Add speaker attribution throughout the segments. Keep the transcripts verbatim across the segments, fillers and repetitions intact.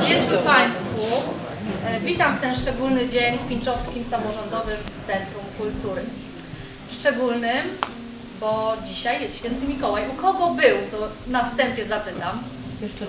Speaker 1: wieczór Państwu. Witam w ten szczególny dzień w Pinczowskim Samorządowym Centrum Kultury. Szczególnym, bo dzisiaj jest Święty Mikołaj. U kogo był? To na wstępie zapytam. Jeszcze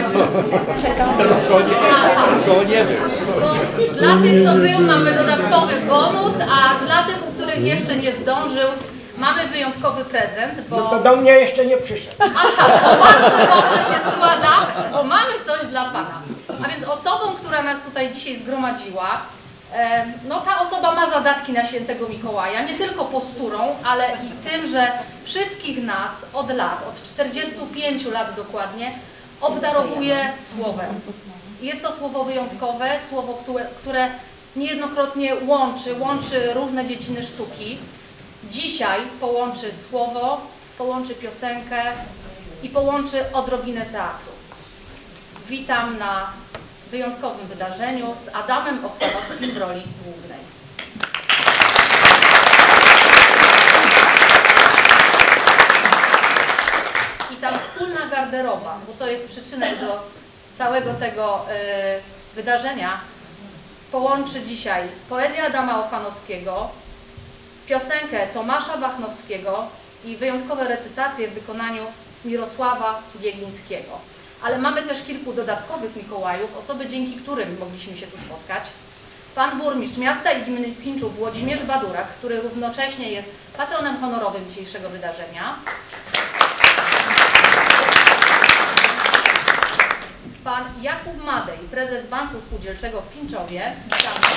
Speaker 2: nie wiem.
Speaker 1: Dla tych, co był, mamy dodatkowy bonus, a dla tych, u których jeszcze nie zdążył, mamy wyjątkowy prezent, bo...
Speaker 3: No to do mnie jeszcze nie przyszedł.
Speaker 1: Aha, to bardzo dobrze się składa, bo mamy coś dla Pana. A więc osobą, która nas tutaj dzisiaj zgromadziła, no ta osoba ma zadatki na Świętego Mikołaja, nie tylko posturą, ale i tym, że wszystkich nas od lat, od czterdziestu pięciu lat dokładnie, obdarowuje słowem. Jest to słowo wyjątkowe, słowo, które niejednokrotnie łączy, łączy różne dziedziny sztuki. Dzisiaj połączy słowo, połączy piosenkę i połączy odrobinę teatru. Witam na wyjątkowym wydarzeniu z Adamem Ochwalowskim w roli głównej. I ta wspólna garderoba, bo to jest przyczynek do całego tego y, wydarzenia, połączy dzisiaj poezję Adama Ochwanowskiego, piosenkę Tomasza Wachnowskiego i wyjątkowe recytacje w wykonaniu Mirosława Bieglińskiego. Ale mamy też kilku dodatkowych Mikołajów, osoby, dzięki którym mogliśmy się tu spotkać. Pan burmistrz miasta i gminy Pinczów Włodzimierz Badurak, który równocześnie jest patronem honorowym dzisiejszego wydarzenia. Pan Jakub Madej, prezes Banku Spółdzielczego w Pinczowie. Witamy.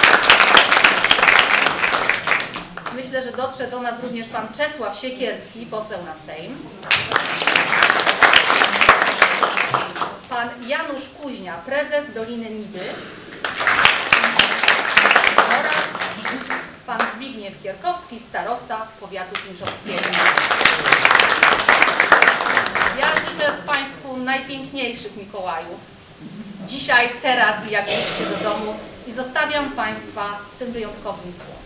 Speaker 1: Myślę, że dotrze do nas również pan Czesław Siekierski, poseł na Sejm. Pan Janusz Kuźnia, prezes Doliny Nidy. Oraz pan Zbigniew Kierkowski, starosta powiatu pinczowskiego. Ja życzę Państwu najpiękniejszych Mikołajów. Dzisiaj, teraz i jak wrócicie do domu. I zostawiam Państwa z tym wyjątkowym słowem.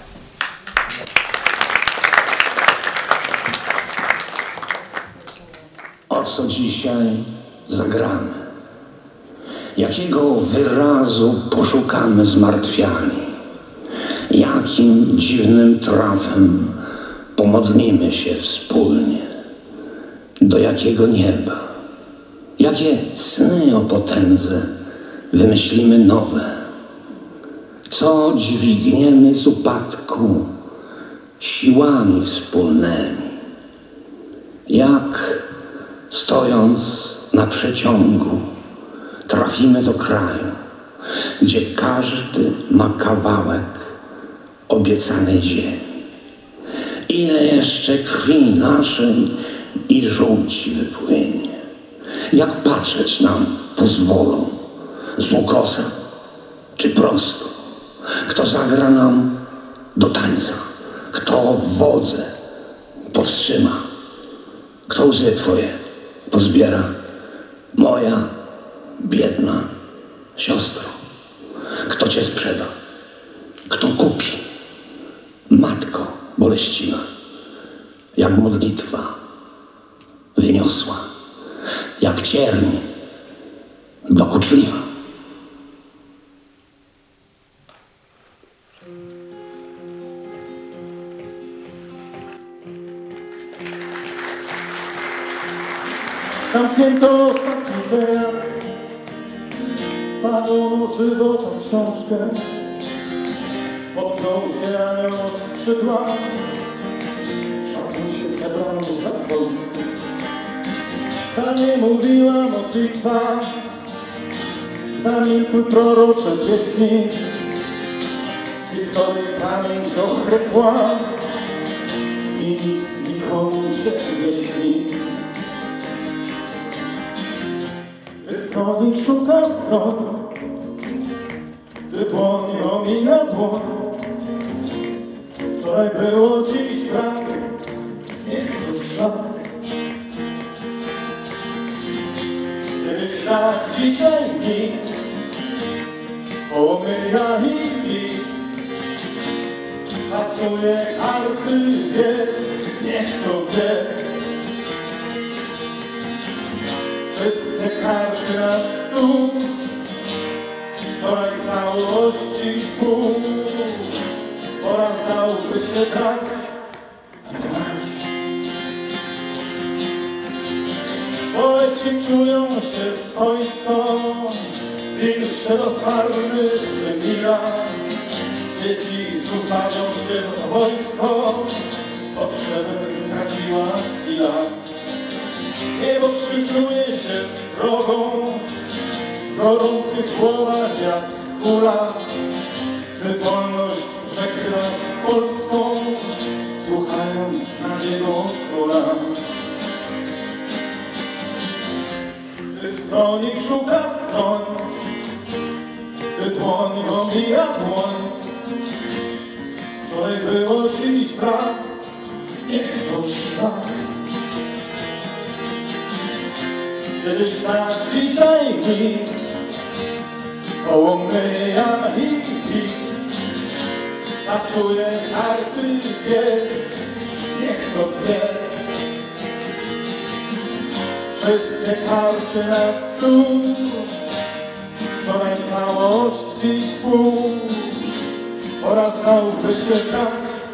Speaker 4: O co dzisiaj zagramy? Jakiego wyrazu poszukamy zmartwiani? Jakim dziwnym trafem pomodlimy się wspólnie? Do jakiego nieba? Jakie sny o potędze wymyślimy nowe? Co dźwigniemy z upadku siłami wspólnymi? Jak stojąc na przeciągu trafimy do kraju, gdzie każdy ma kawałek obiecanej ziemi? Ile jeszcze krwi naszej i żółci wypłynie? Jak patrzeć nam pozwolą? Z ukosem czy prosto? Kto zagra nam do tańca? Kto wodze powstrzyma? Kto łzy Twoje pozbiera? Moja biedna siostro. Kto Cię sprzeda? Kto kupi? Matko boleściwa, jak modlitwa wyniosła, jak cierń dokuczliwa.
Speaker 5: Zamknięto ostatni wiatr, spadł żywotą książkę, potknął się anioł od skrzydła, szatą się zebrał za Polskę. Ta nie mówiła modlitwa, zamilkły prorocze pieśni, historię pamięć ochrypła i nic nikomu się nie śni. Stronik szuka stron, gdy dłoń omija dłoń. Wczoraj było, dziś brak, niech to szlak. Kiedy świat dzisiaj nic omyja i bit, a swoje karty jest, niech to jest. Wszystkie karty na stół przyczują się swojsko, wilcze do sarny przymila. Dzieci słuchają się w wojsko, potrzebę straciła chwila. Niebo krzyżuje się z drogą, w gorących głowach jak kula. By wolność przekryła z Polską, słuchając na niego króla. Gdy stroni szuka stroń, gdy dłoń omija dłoń. Wczoraj było, dziś brak, niech to szlak. Kiedyś tak, dzisiaj nic, koło mnie ja i nic. Tasuje karty jest, niech to jest. Wszystkie karty na stół, wczoraj całość dziś pół. Porastałby się tak.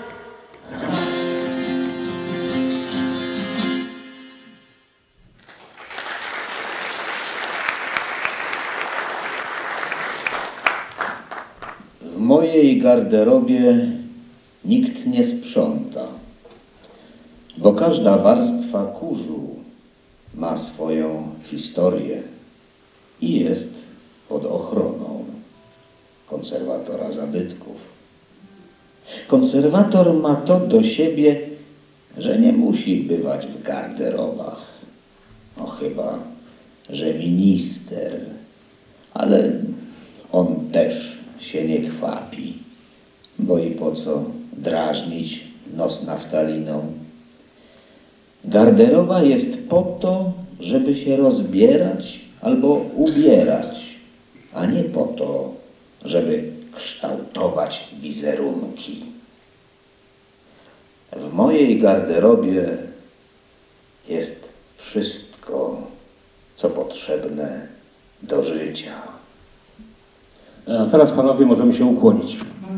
Speaker 3: W mojej garderobie nikt nie sprząta, bo każda warstwa kurzu ma swoją historię i jest pod ochroną konserwatora zabytków. Konserwator ma to do siebie, że nie musi bywać w garderobach. No chyba, że minister, ale on też się nie kwapi, bo i po co drażnić nos naftaliną. Garderoba jest po to, żeby się rozbierać albo ubierać, a nie po to, żeby kształtować wizerunki. W mojej garderobie jest wszystko, co potrzebne do życia.
Speaker 2: A teraz, panowie, możemy się ukłonić.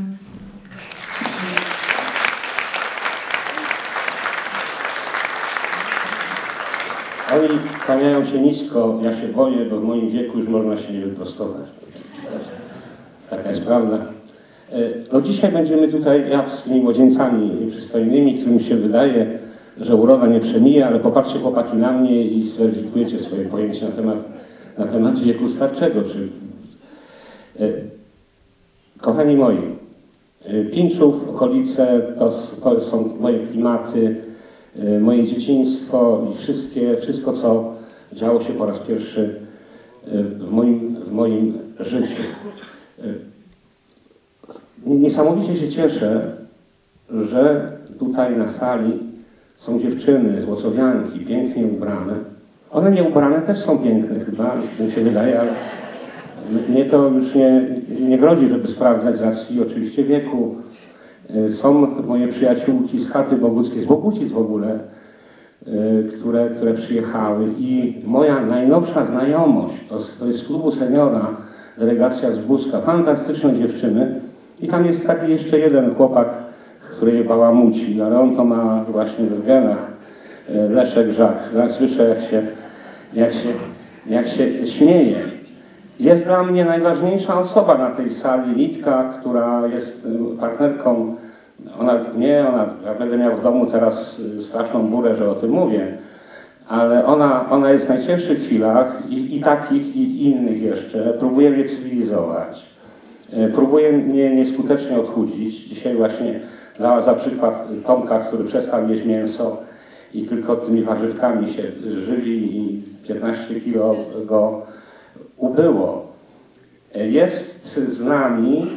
Speaker 2: Oni kłaniają się nisko, ja się boję, bo w moim wieku już można się nie wyprostować. Taka jest prawda. No dzisiaj będziemy tutaj, ja z tymi młodzieńcami przystojnymi, którym się wydaje, że uroda nie przemija, ale popatrzcie chłopaki na mnie i zweryfikujecie swoje pojęcie na temat, na temat wieku starczego. Czy... Kochani moi, Pińczów, okolice to, to są moje klimaty, moje dzieciństwo i wszystkie, wszystko, co działo się po raz pierwszy w moim, w moim życiu. Niesamowicie się cieszę, że tutaj na sali są dziewczyny, złocowianki, pięknie ubrane. One nie ubrane też są piękne chyba, mi się wydaje, ale mnie to już nie, nie grodzi, żeby sprawdzać z racji oczywiście wieku. Są moje przyjaciółki z chaty boguckiej, z Bogucic w ogóle, które, które przyjechały i moja najnowsza znajomość, to, to jest z klubu seniora, delegacja z Buska, fantastyczne dziewczyny i tam jest taki jeszcze jeden chłopak, który je bałamuci, ale on to ma właśnie w genach, Leszek Żak. Ja słyszę, jak się, jak się, jak się śmieje. Jest dla mnie najważniejsza osoba na tej sali, Litka, która jest partnerką. Ona nie, ona, ja będę miał w domu teraz straszną burę, że o tym mówię, ale ona, ona jest w najcięższych chwilach i, i takich, i innych jeszcze. Próbuje mnie cywilizować. Próbuje mnie nieskutecznie odchudzić. Dzisiaj właśnie dała za przykład Tomka, który przestał jeść mięso i tylko tymi warzywkami się żywi i piętnaście kilo go ubyło. Jest z nami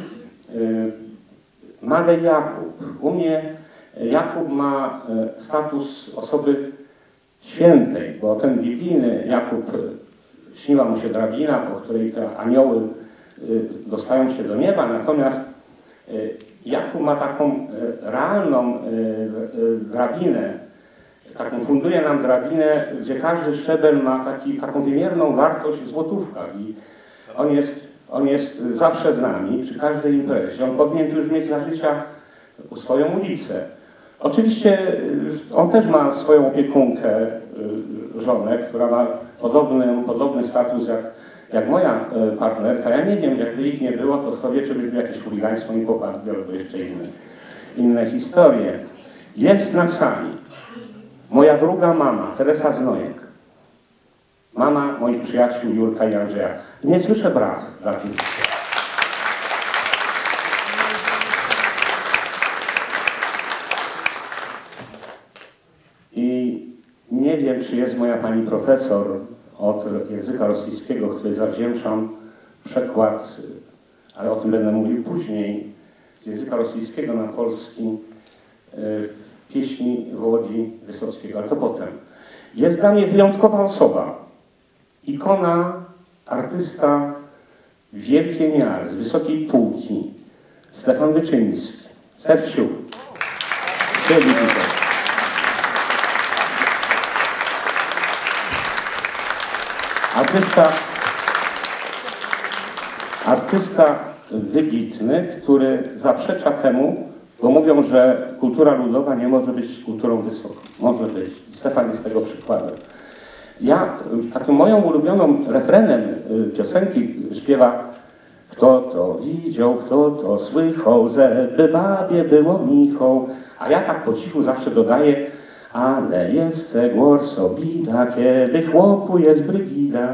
Speaker 2: Madej Jakub. U mnie Jakub ma status osoby świętej, bo ten biblijny Jakub, śniła mu się drabina, po której te anioły dostają się do nieba, natomiast Jakub ma taką realną drabinę, taką funduje nam drabinę, gdzie każdy szczebel ma taki, taką wymierną wartość w złotówkach i on jest, on jest zawsze z nami, przy każdej imprezie. On powinien tu już mieć za życia swoją ulicę. Oczywiście on też ma swoją opiekunkę, żonę, która ma podobny, podobny status jak, jak moja partnerka. Ja nie wiem, jakby ich nie było, to kto wie, czy by jakieś chuligaństwo mi popadło, albo jeszcze inne, inne historie. Jest na sali moja druga mama, Teresa Znojek. Mama moich przyjaciół Jurka i Andrzeja. Nie słyszę braw dla tych. I nie wiem, czy jest moja pani profesor od języka rosyjskiego, której zawdzięczam przekład, ale o tym będę mówił później, z języka rosyjskiego na polski pieśni Wołodzi Wysockiego, ale to potem. Jest dla mnie wyjątkowa osoba, ikona, artysta wielkiej miary, z wysokiej półki, Stefan Wyczyński. Stefciu. Artysta, artysta wybitny, który zaprzecza temu, bo mówią, że kultura ludowa nie może być kulturą wysoką. Może być. Stefan jest tego przykładem. Ja taką moją ulubioną refrenem piosenki śpiewa: kto to widział, kto to słychał, żeby babie było michał. A ja tak po cichu zawsze dodaję: ale jest cegłor sobida, kiedy chłopu jest brygida.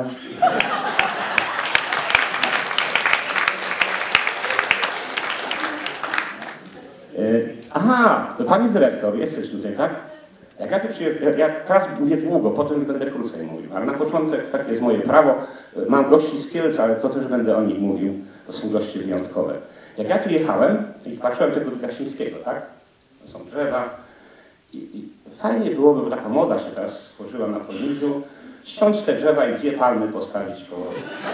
Speaker 2: Aha, pani dyrektor, jesteś tutaj, tak? Jak ja tu przyjeżdżam, ja teraz mówię długo, potem będę krócej mówił, ale na początek, takie jest moje prawo, mam gości z Kielc, ale to też będę o nich mówił, to są goście wyjątkowe. Jak ja tu jechałem i patrzyłem tego Gasińskiego, tak? To są drzewa i, i fajnie byłoby, bo taka moda się teraz stworzyła na Podniesiu, ściąć te drzewa i dwie palmy postawić koło.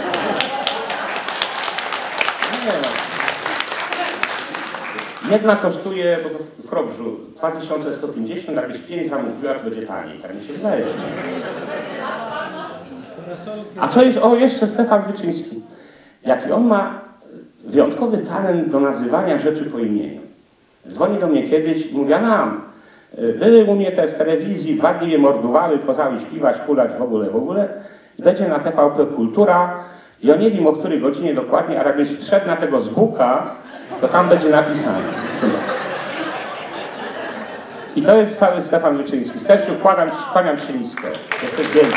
Speaker 2: Nie no. Jedna kosztuje, bo to w Chrobrzu, dwa tysiące sto pięćdziesiąt, jakieś pięć zamówiła, to będzie taniej. Tak mi się wydaje. A co jest? O, jeszcze Stefan Wyczyński. Jaki on ma wyjątkowy talent do nazywania rzeczy po imieniu. Dzwoni do mnie kiedyś i mówi: a nam, były u mnie te z telewizji, dwa dni je mordowały, kozały śpiwać, kulać, w ogóle, w ogóle. I będzie na T V P Kultura i ja nie wiem, o której godzinie dokładnie, ale jakbyś wszedł na tego zbuka, to tam będzie napisane. I to jest cały Stefan Wyczyński. Stefciu, kładam, kłaniam się nisko. Jesteś wielki.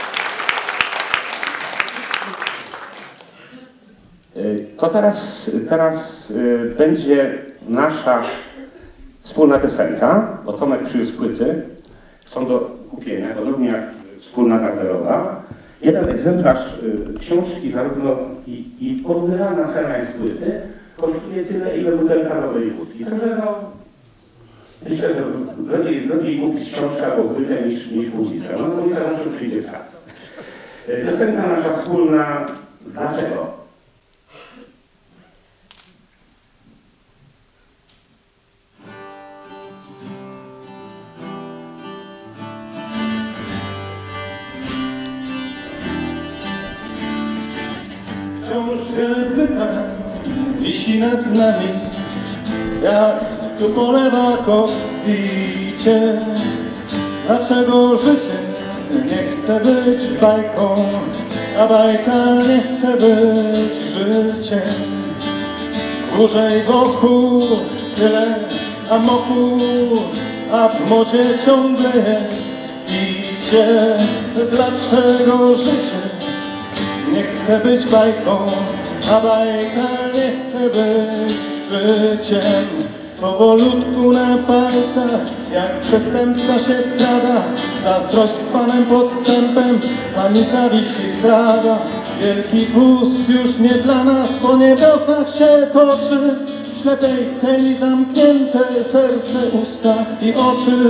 Speaker 2: To teraz, teraz będzie nasza wspólna piosenka, bo Tomek przyniósł płyty. Są do kupienia, podobnie jak wspólna garderoba. Jeden egzemplarz książki zarówno i, i porównywalna cena jest płyty kosztuje tyle, ile butelka nowej wódki. Także no, myślę, że lepiej, lepiej kupić książkę albo płytę niż, niż pół litra. No, myślę, że może przyjdzie czas. Piosenka nasza wspólna. Dlaczego?
Speaker 5: Wciąż wiele pytań wisi nad nami, jak tu polewa kopicie. Dlaczego życie nie chce być bajką, a bajka nie chce być życiem? W górze i wokół tyle amoku, a w modzie ciągle jest picie. Dlaczego życie nie chcę być bajką, a bajka nie chce być życiem? Powolutku na palcach, jak przestępca się skrada, zazdrość z panem podstępem, pani zawiści zdrada. Wielki wóz już nie dla nas, po niebiosach się toczy, w ślepej celi zamknięte serce, usta i oczy.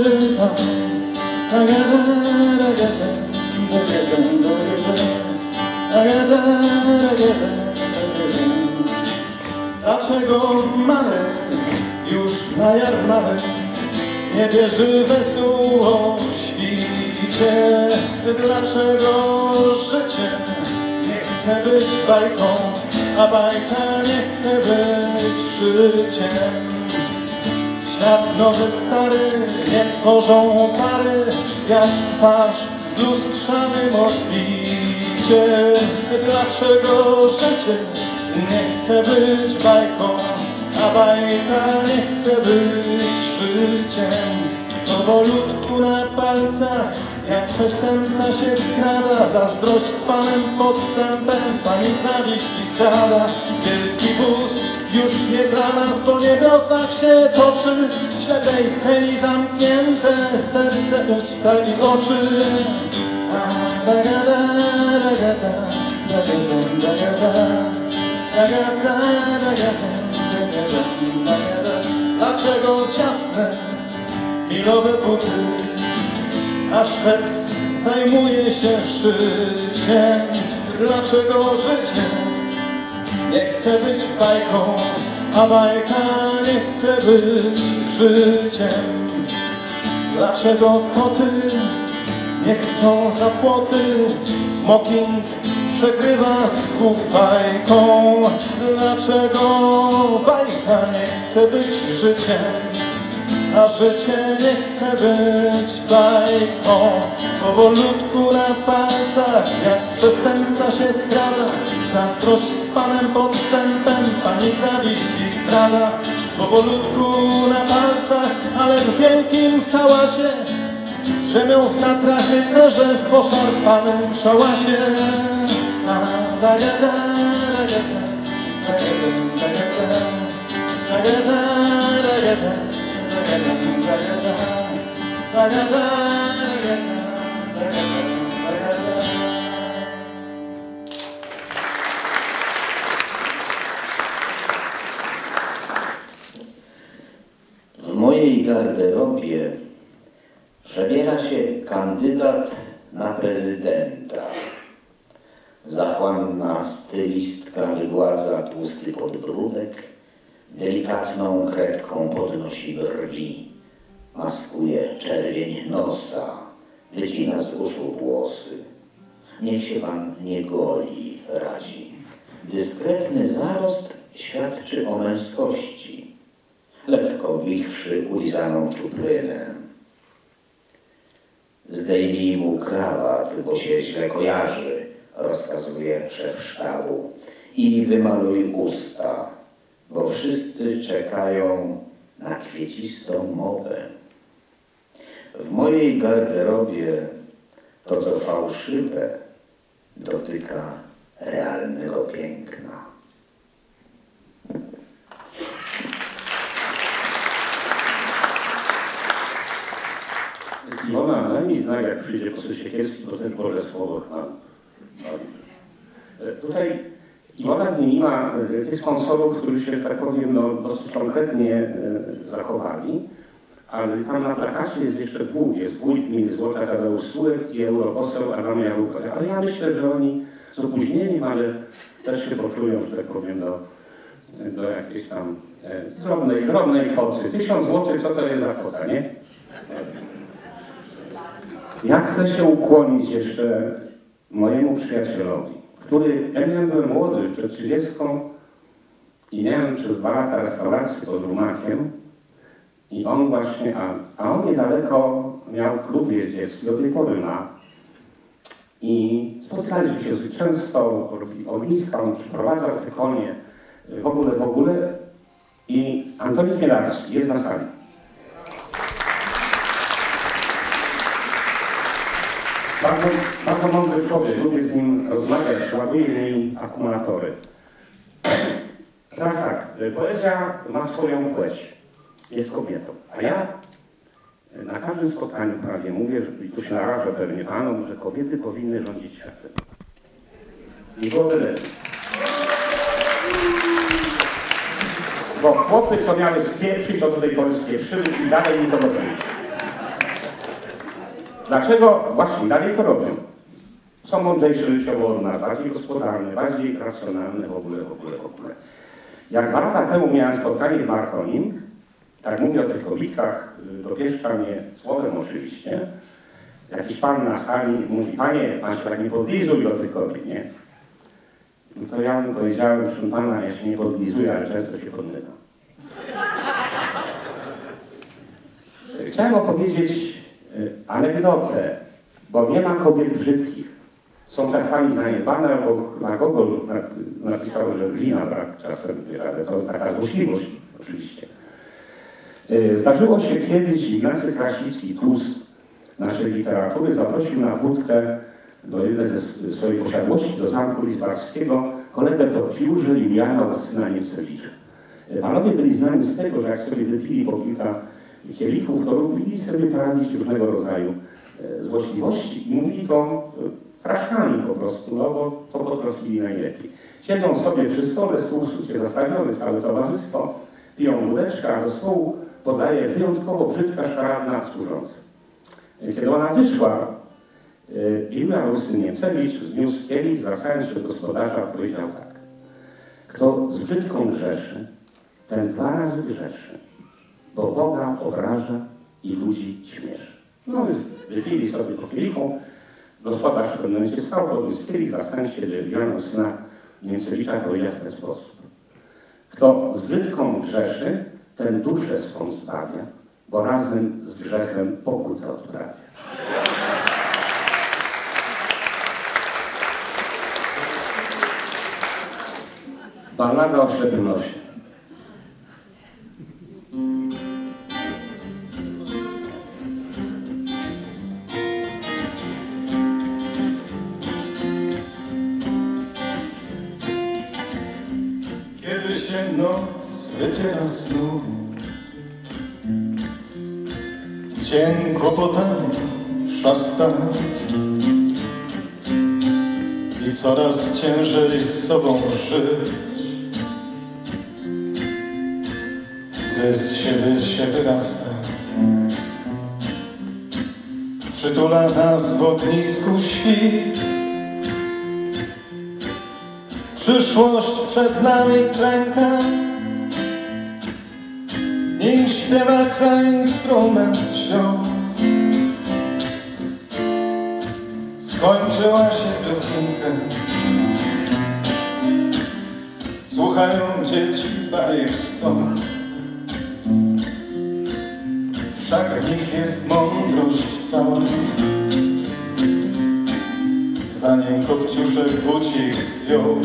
Speaker 5: Dlaczego Marek już na jarmarek nie wierzy wesoło świcie? Dlaczego życie nie chce być bajką, a bajka nie chce być życiem? Świat nowy, stary, nie tworzą pary, jak twarz z lustrzanym odbiciem. Dlaczego życie nie chce być bajką, a bajka nie chce być życiem? Powolutku na palcach, jak przestępca się skrada, zazdrość z panem podstępem, pani zawiści zdrada. Wielki wóz już nie dla nas, po niebiosach się toczy, ślepej celi zamknięte serce, usta i oczy. A, da, da, da, da, da, da, da, da, da, da, da, da. Dlaczego ciasne, milowe buty, a szewc zajmuje się szyciem? Dlaczego życie nie chce być bajką, a bajka nie chce być życiem? Dlaczego koty nie chcą za płoty, smoking przegrywa z kufajką? Dlaczego bajka nie chce być życiem, a życie nie chce być bajką? Powolutku na palcach, jak przestępca się skrada, zazdrość z panem podstępem, pani zawiści zdrada. Powolutku na palcach, ale w wielkim hałasie drzemią w Tatrach rycerze w poszarpanym szałasie. A, da, da, da, da, da, da, da, da, da, da, da.
Speaker 3: W mojej garderobie przebiera się kandydat na prezydenta. Zachłanna stylistka wygładza tłusty podbródek, delikatną kredką podnosi brwi, maskuje czerwień nosa, wycina z uszu włosy. Niech się pan nie goli, radzi. Dyskretny zarost świadczy o męskości. Lekko wichrzy ulizaną czuprynę. Zdejmij mu krawat, bo się źle kojarzy, rozkazuje szef sztabu. I wymaluj usta, bo wszyscy czekają na kwiecistą mowę. W mojej garderobie to, co fałszywe, dotyka realnego piękna.
Speaker 2: Iwona najmniej zna, jak przyjdzie poseł Siekierski, to też Boże słowo. Tutaj Iwona wymieniła tych sponsorów, którzy się, że tak powiem, no, dosyć konkretnie zachowali, ale tam na plakacie jest jeszcze dwóch. Jest wójt gminy Złota Tadeusz Sułek i europoseł Adam Jarubka. Ale ja myślę, że oni z opóźnieniem, ale też się poczują, że tak powiem, do, do jakiejś tam e, drobnej, drobnej kwoty. Tysiąc złotych, co to jest za kwota, nie? Ja chcę się ukłonić jeszcze mojemu przyjacielowi, który, ja miałem byłem młody, przed trzydziestką i miałem przez dwa lata restaurację pod Rumakiem i on właśnie, a, a on niedaleko miał klub jeździecki, do tej pory ma. I spotykaliśmy się z często, robili ogniska, on przyprowadzał te konie, w ogóle, w ogóle. I Antoni Chmielarski jest na sali. Bardzo, bardzo mądry człowiek, lubię z nim rozmawiać, ładuje mi akumulatory. Teraz tak, poezja ma swoją płeć, jest kobietą, a ja na każdym spotkaniu prawie mówię, że i tu się narażę pewnie panom, że kobiety powinny rządzić światem. I byłoby lepiej. Bo chłopy, co miały spieprzyć, to do tej pory spieprzyły i dalej mi to robią. Dlaczego właśnie dalej to robią? Są mądrzejsze życiowo od nas, bardziej gospodarne, bardziej racjonalne, w ogóle, w ogóle, w ogóle. Jak dwa lata temu miałem spotkanie z Markonim, tak mówię o tych kobitkach, dopieszcza mnie słowem oczywiście, jakiś pan na sali mówi, panie, pan się tak nie podlizuj do tych kobiet, nie? No to ja mu powiedziałem, proszę pana, ja się nie podlizuję, ale często się podmyka. Chciałem opowiedzieć anegdotę. bo nie ma kobiet brzydkich. Są czasami zaniedbane, bo na Gogol napisał, że wina brak czasem, ale to jest taka złośliwość oczywiście. Zdarzyło się kiedyś, Ignacy Krasicki, tłus naszej literatury, zaprosił na wódkę do jednej ze swojej posiadłości, do zamku Lidzbarskiego, kolegę Topciurzy Juliana Ursyna Niemcewicza. Panowie byli znani z tego, że jak sobie wypili po kilka kielichów, to lubili sobie prawić różnego rodzaju złośliwości i mówili to fraszkami po prostu, no bo to potrafili najlepiej. Siedzą sobie przy stole, stół słuchajcie zastawiony, całe towarzystwo, piją wódeczkę, a do stołu podaje wyjątkowo brzydka szkaradna służąca. Kiedy ona wyszła, Julian Ursyn Niemcewicz zniósł kielich, zwracając się do gospodarza, powiedział tak: kto z brzydką grzeszy, ten dwa razy grzeszy, bo Boga obraża i ludzi śmieszy. No, wypili sobie po kielichu, gospodarz w pewnym momencie stał, podniósł kielich, zwracając się do Juliana Ursyna Niemcewicza, powiedział w ten sposób: kto z brzydką grzeszy, ten duszę swą zbawia, bo razem z grzechem pokutę odprawia. Ballada o ślepym nosie.
Speaker 5: Kiedy się noc wyciera snu, dzień kłopotami szasta i coraz ciężej z sobą żyć, gdy z siebie się wyrasta. Przytula nas w ognisku świt, przyszłość przed nami klęka, nim śpiewak za instrument wziął. Skończyła się piosenka, słuchają dzieci bajek sto, wszak w nich jest mądrość cała. Zanim Kopciuszek bucik zdjął,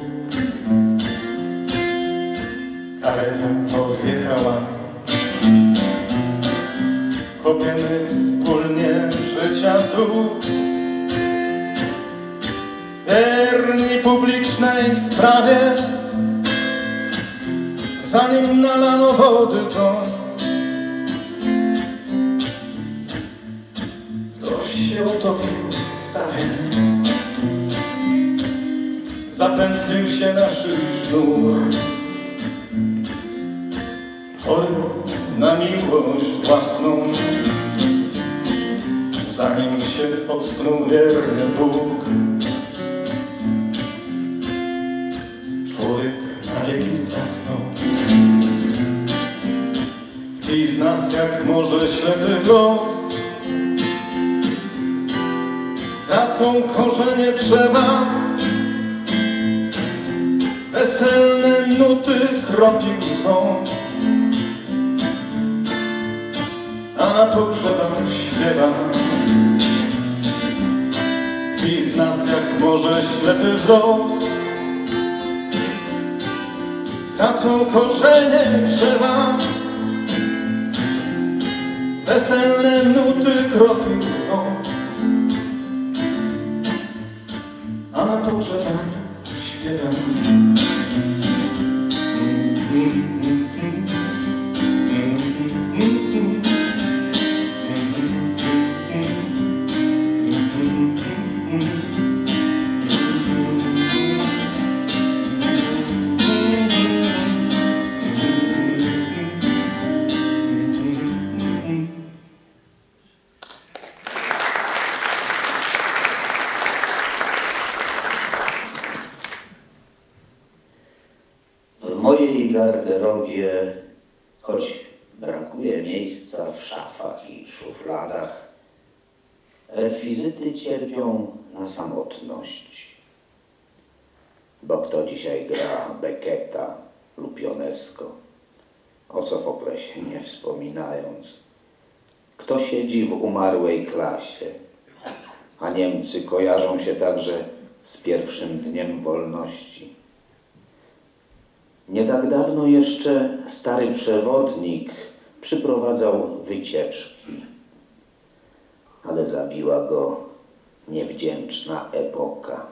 Speaker 5: kareta odjechała. Kopiemy wspólnie życia dół, wierni publicznej sprawie, zanim nalano wody to ktoś się utopił w stawie. Zapętlił się nasz sznur, chory na miłość własną, zanim się ocknął wierny Bóg. Człowiek na wieki zasnął. Kto z nas jak może ślepy los, tracą korzenie drzewa, weselne nuty kropił są, a na pogrzebach śpiewa. Kto z nas jak może ślepy los, tracą korzenie drzewa, weselne nuty kropił są, a na pogrzebach śpiewam.
Speaker 3: W mojej garderobie, choć brakuje miejsca w szafach i szufladach, rekwizyty cierpią na samotność. Bo kto dzisiaj gra Becketa lub Ionesco, o Sofoklesie nie wspominając? Kto siedzi w umarłej klasie, a Niemcy kojarzą się także z pierwszym dniem wolności. Nie tak dawno jeszcze stary przewodnik przyprowadzał wycieczki, ale zabiła go niewdzięczna epoka.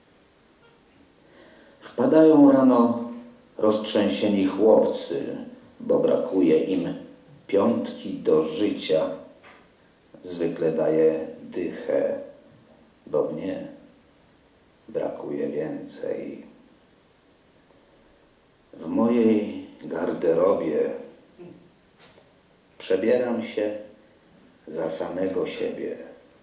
Speaker 3: Wpadają rano roztrzęsieni chłopcy, bo brakuje im piątki do życia. Zwykle daje dychę, bo mnie brakuje więcej. W mojej garderobie przebieram się za samego siebie.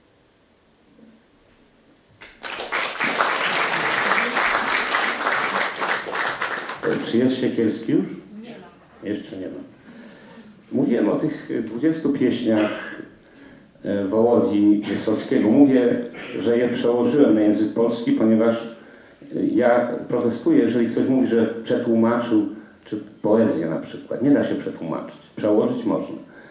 Speaker 2: Czy jest Siekierski już?
Speaker 1: Nie ma.
Speaker 2: Jeszcze nie ma. Mówiłem o tych dwudziestu pieśniach Wołodzi Wysockiego. Mówię, że je przełożyłem na język polski, ponieważ ja protestuję, jeżeli ktoś mówi, że przetłumaczył, czy poezję na przykład. Nie da się przetłumaczyć. Przełożyć można.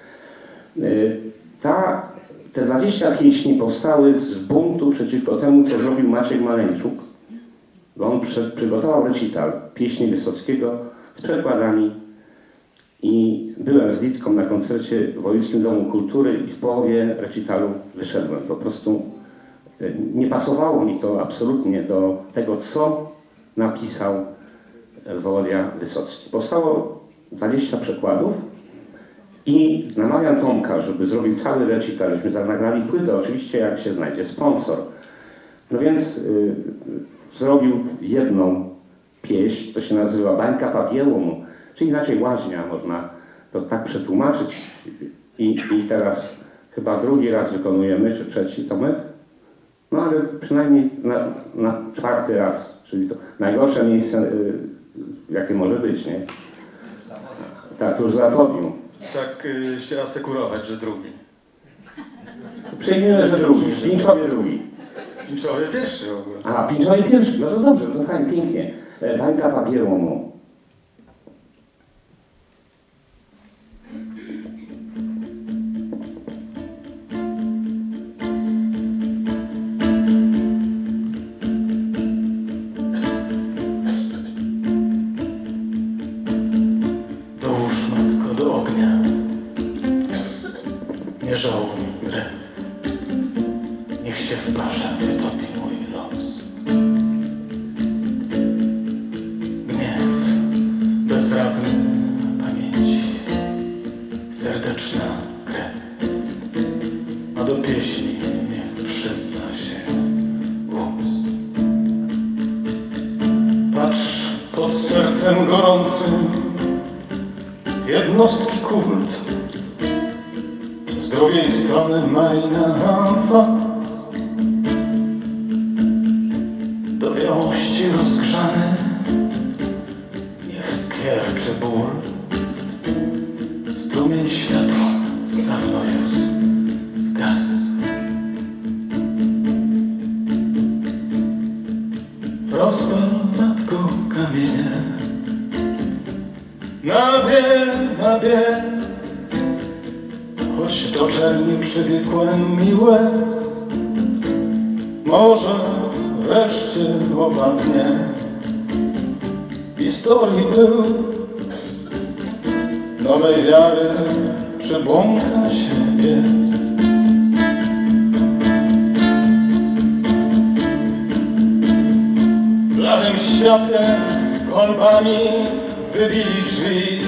Speaker 2: Ta, te dwadzieścia pieśni powstały z buntu przeciwko temu, co zrobił Maciek Maleńczuk. Bo on przy, przygotował recital pieśni Wysockiego z przekładami i byłem z Litką na koncercie w Wojewódzkim Domu Kultury i w połowie recitalu wyszedłem. Po prostu nie pasowało mi to absolutnie do tego, co napisał Wołodia Wysocki. Powstało dwadzieścia przekładów i namawiam Tomka, żeby zrobił cały recital, żeśmy nagrali płytę, oczywiście jak się znajdzie sponsor. No więc y, zrobił jedną pieśń, to się nazywa Bańka Papieru, czy inaczej Łaźnia, można to tak przetłumaczyć. I, i teraz chyba drugi raz wykonujemy, czy trzeci, Tomek? No ale przynajmniej na, na czwarty raz, czyli to najgorsze miejsce, y, jakie może być, nie? Tak, tuż za podium.
Speaker 5: Tak y, się asekurować, że drugi.
Speaker 2: Przyjmijmy, że drugi, w Pińczowie drugi.
Speaker 5: W Pińczowie pierwszy w ogóle.
Speaker 2: A, w Pińczowie pierwszy, no to dobrze, to fajnie, pięknie. Bańka Papieru.
Speaker 5: Dołóż, matko, do ognia. Nie żałuj brew. Niech się w parze wytopi mój los. Gniew, bezradny pamięci, serdeczna krew. A do pieśni niech przyzna się głos. Patrz pod sercem gorącym jednostki kult. Z drugiej strony Marina Was. Do białości rozgrzany niech skwierczy ból. Strumień światła, co dawno już zgasł. Rozpal, matko, kamienie. Na biel, na biel. Choć do czerni przywykłem mi łez, może wreszcie opadnie historii tył. Nowej wiary przebłąka się pies. Bladym światem kolbami wybili drzwi.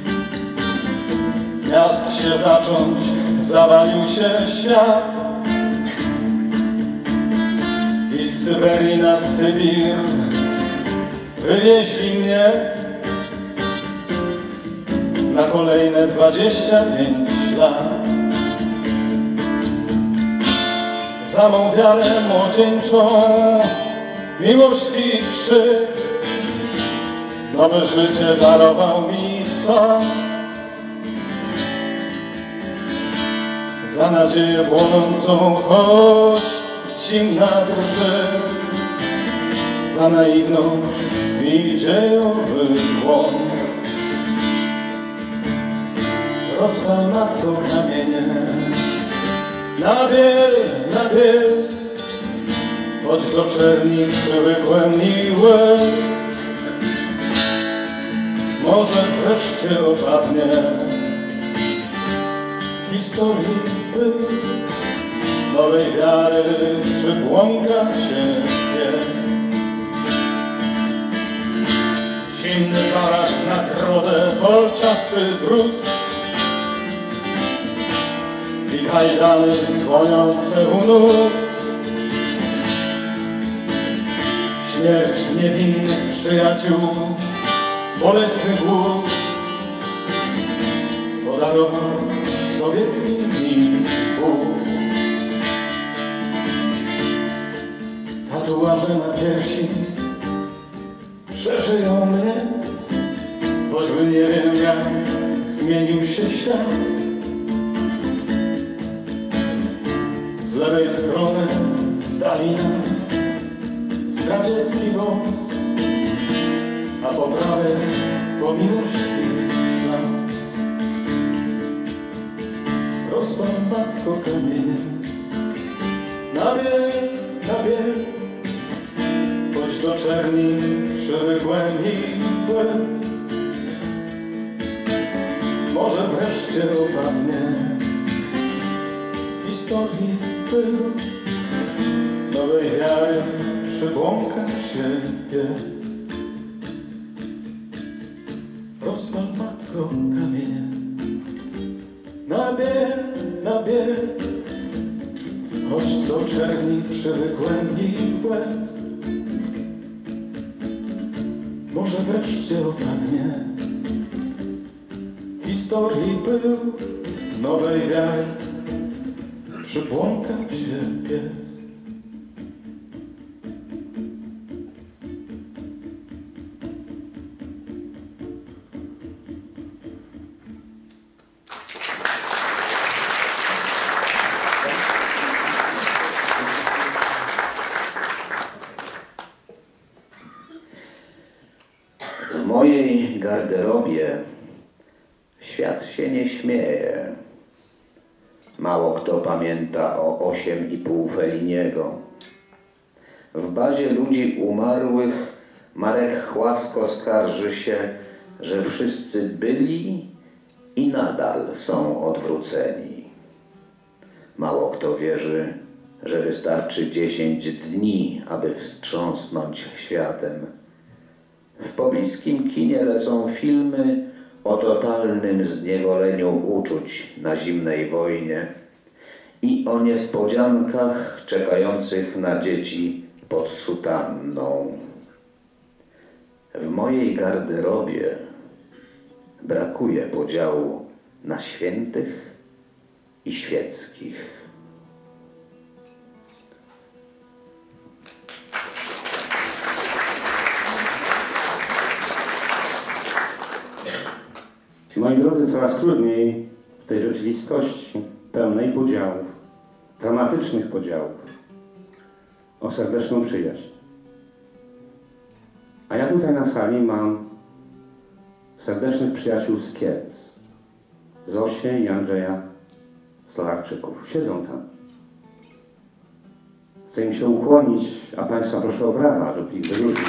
Speaker 5: Miast się zacząć, zawalił się świat. I z Syberii na Sybir wywieźli mnie na kolejne dwadzieścia pięć lat. Za mą wiarę młodzieńczą, miłości krzyk, nowe życie darował mi sam. Za nadzieję płonącą, choć z zimna drży, za naiwność i dziejowy błąd. Rozwal matko kamienie, na biel, na biel, choć do czerni przywykłem i łez. Może wreszcie opadnie historii był, nowej wiary przybłąka się pies. Zimny barak na grodę, kolczasty brud i kajdany dzwoniące u nóg. Śmierć niewinnych przyjaciół, bolesny głód podarował sowiecki im Bóg. Tatuaże na piersi przeżyją mnie, choćby nie wiem jak zmienił się świat. Z lewej strony Stalina zdradziecki wąs, a po prawej po miłości ślad. Rosła matko kamieniem na bieg, na bieg, choć do czerni przywykłem i łez. Może wreszcie opadnie historii pył, nowej wiary przybłąka się pies. Rosła matko kamieniem na bieg, na bieg, choć do czerni przywykłem i łez. Może wreszcie opadnie historii pył, nowej wiary przybłąka się pies.
Speaker 3: W mojej garderobie świat się nie śmieje. Mało kto pamięta o osiem i pół Felliniego. W bazie ludzi umarłych Marek Chłasko skarży się, że wszyscy byli i nadal są odwróceni. Mało kto wierzy, że wystarczy dziesięć dni, aby wstrząsnąć światem. W pobliskim kinie lecą filmy o totalnym zniewoleniu uczuć na zimnej wojnie i o niespodziankach czekających na dzieci pod sutanną. W mojej garderobie brakuje podziału na świętych i świeckich.
Speaker 2: Moi drodzy, coraz trudniej w tej rzeczywistości pełnej podziałów, dramatycznych podziałów, o serdeczną przyjaźń. A ja tutaj na sali mam serdecznych przyjaciół z Kielc, Zosię i Andrzeja Slarczyków. Siedzą tam. Chcę im się ukłonić, a Państwa proszę o brawa, żeby ich wyrzucić.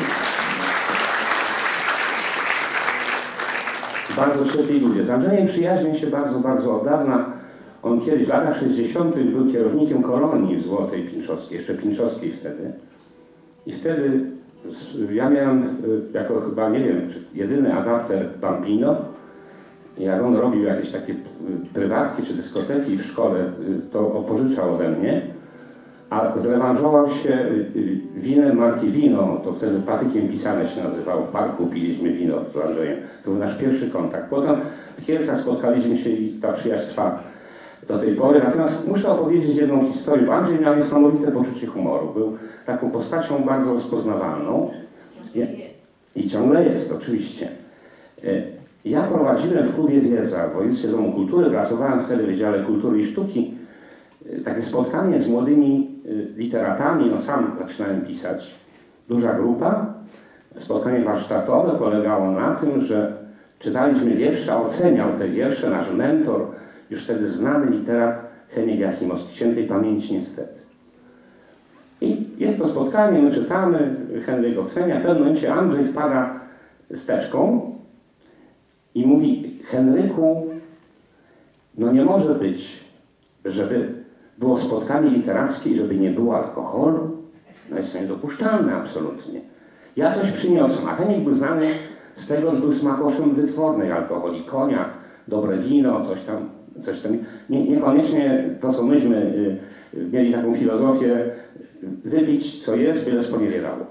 Speaker 2: Bardzo świetli ludzie. Z Andrzejem przyjaźnię się bardzo, bardzo od dawna. On kiedyś w latach sześćdziesiątych był kierownikiem kolonii w Złotej Pińczowskiej, jeszcze Pińczowskiej wtedy. I wtedy ja miałem jako chyba, nie wiem, jedyny adapter Bambino. Jak on robił jakieś takie prywatki czy dyskoteki w szkole, to opożyczał ode mnie. A zrewanżował się winem marki Wino, to wtedy patykiem pisane się nazywało. W parku piliśmy wino z Andrzejem. To był nasz pierwszy kontakt. Potem w Kielcach spotkaliśmy się i ta przyjaźń trwa do tej pory. Natomiast muszę opowiedzieć jedną historię, bo Andrzej miał niesamowite poczucie humoru. Był taką postacią bardzo rozpoznawalną. I ciągle jest, oczywiście. Ja prowadziłem w klubie Wiedza w Województwie Domu Kultury, pracowałem wtedy w Wydziale Kultury i Sztuki. Takie spotkanie z młodymi literatami, no sam zaczynałem pisać, duża grupa. Spotkanie warsztatowe polegało na tym, że czytaliśmy wiersze, a oceniał te wiersze nasz mentor, już wtedy znany literat Henryk Jakimowski, świętej pamięci niestety. I jest to spotkanie, my czytamy, Henryk ocenia, w pewnym momencie Andrzej wpada z teczką i mówi: Henryku, no nie może być, żeby było spotkanie literackie i żeby nie było alkoholu. No jest to niedopuszczalne absolutnie. Ja coś przyniosłem, a Henryk był znany z tego, że był smakoszem wytwornej alkoholi, koniak, dobre wino, coś tam, coś tam. Nie, niekoniecznie to, co myśmy y, mieli taką filozofię, wypić co jest, byle sponiewierało.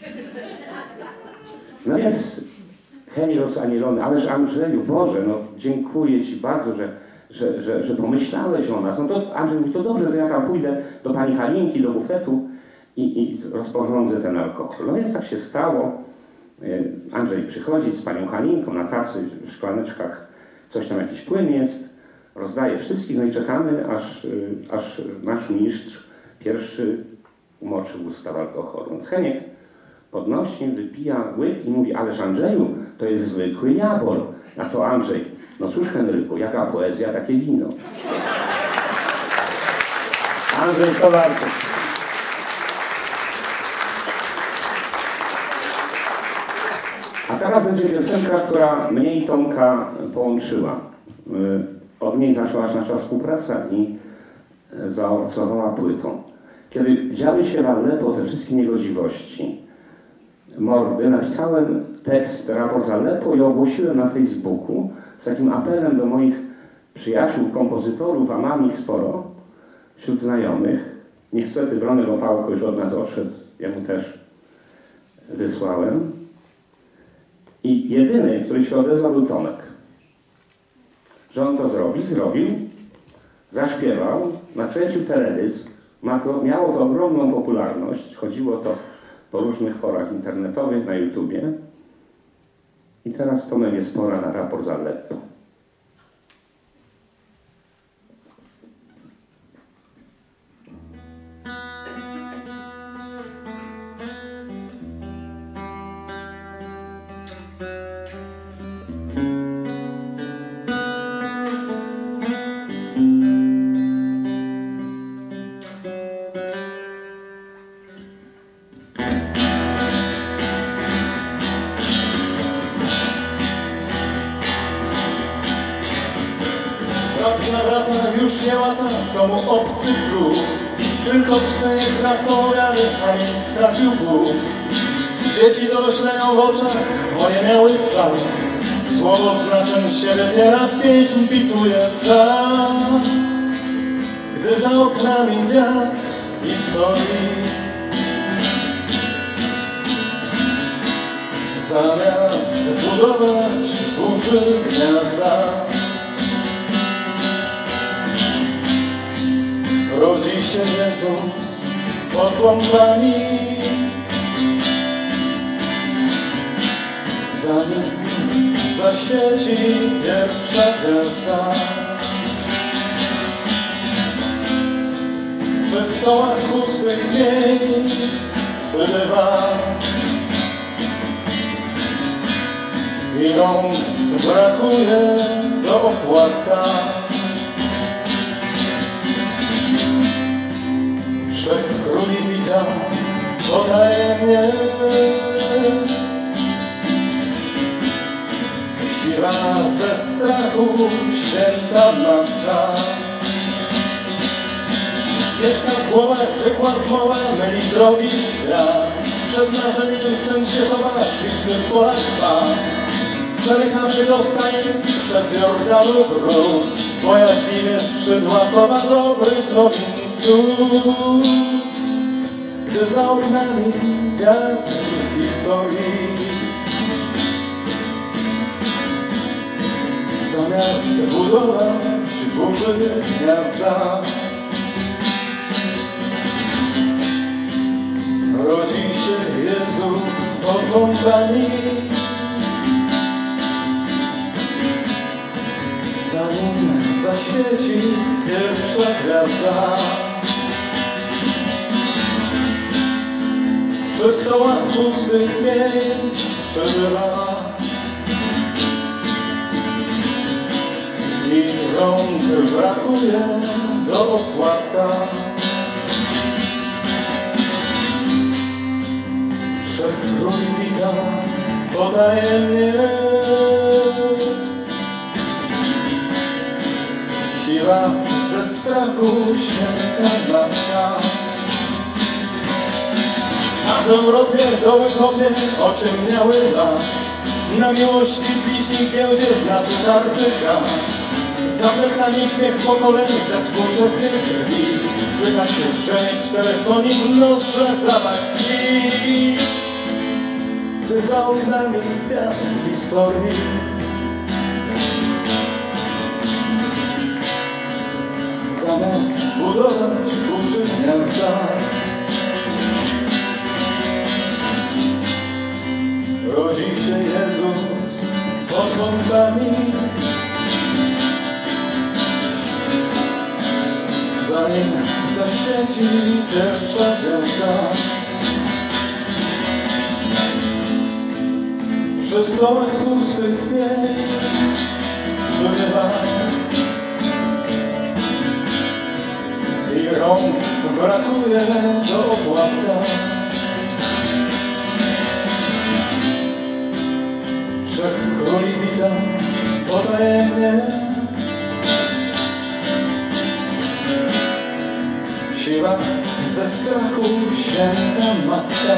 Speaker 2: No więc Henryk rozanielony, ależ Andrzeju, Boże, no dziękuję Ci bardzo, że, że, że, że pomyślałeś o nas. No to Andrzej mówi: to dobrze, to ja tam pójdę do pani Halinki, do bufetu i, i rozporządzę ten alkohol. No więc tak się stało. Andrzej przychodzi z panią Halinką na tacy, w szklaneczkach, coś tam, jakiś płyn jest, rozdaje wszystkich, no i czekamy, aż, aż nasz mistrz pierwszy umoczył usta w alkoholu. Więc Heniek podnosi, wypija łyk i mówi: ależ Andrzeju, to jest zwykły jabol. Na to Andrzej: no cóż Henryku, jaka poezja, takie wino. Andrzej Stolarczyk. A teraz będzie piosenka, która mnie i Tomka połączyła. Od niej zaczęła się nasza współpraca i zaowocowała płytą. Kiedy działy się w Aleppo te wszystkie niegodziwości, mordy, napisałem tekst, raport z Aleppo i ogłosiłem na Facebooku z takim apelem do moich przyjaciół, kompozytorów, a mam ich sporo, wśród znajomych. Niestety Bronek Opałko już od nas odszedł, ja mu też wysłałem. I jedyny, który się odezwał, był Tomek. Że on to zrobi, zrobił, zaśpiewał, nakręcił teledysk, ma to, miało to ogromną popularność, chodziło to po różnych forach internetowych, na YouTubie. I teraz Tomek jest pora na raport z Aleppo.
Speaker 5: Już nie łata w domu obcy grób, tylko psy nie tracą wiary, a nikt stracił głów. Dzieci dorośleją w oczach, moje miały wrzask. Słowo znaczeń się wybiera, pieśń bituje czas. Gdy za oknami wiatr historii, zamiast budować burzy gniazda, rodzi się Jezus pod łąkami. Zanim zaświeci pierwsza gwiazda, przy stołach pustych miejsc przybywa i rąk brakuje do opłatka. Trzech króli witam potajemnie, siwa ze strachu święta matka. Mieszka w głowach zwykła zmowa, myli drogi świat. Przed marzeniem syn się chowa, śliczny w polach trwa. Zamykamy dostaje przez Jordanu brud, moja chwilę skrzydła chowa dobrych nowiców. Gdy za oknami wiatr historii, zamiast budować burzy gniazda, rodzi się Jezus pod łąkami. Zanim zaświeci pierwsza gwiazda, przy stołach pustych miejsc przebywa i rąk brakuje do opłatka. potajemnie. Siła ze strachu święta matka, a w Europie doły kopie ociemniały lat. Na miłości bliźni giełdzie znaczy tartyka. Za plecami śmiech pokoleń ze współczesnych krwi. Słychać wrzenie czterech koni w nozdrzach zapach krwi. Gdy za oknami wiatr historii, zamiast budować burzy gniazda, rodzi się Jezus pod kątami. Zanim zaświeci pierwsza gwiazda, przy stołach pustych miejsc przebywa i rąk brakuje do opłatka. Trzech króli witam potajemnie. Siła ze strachu święta matka.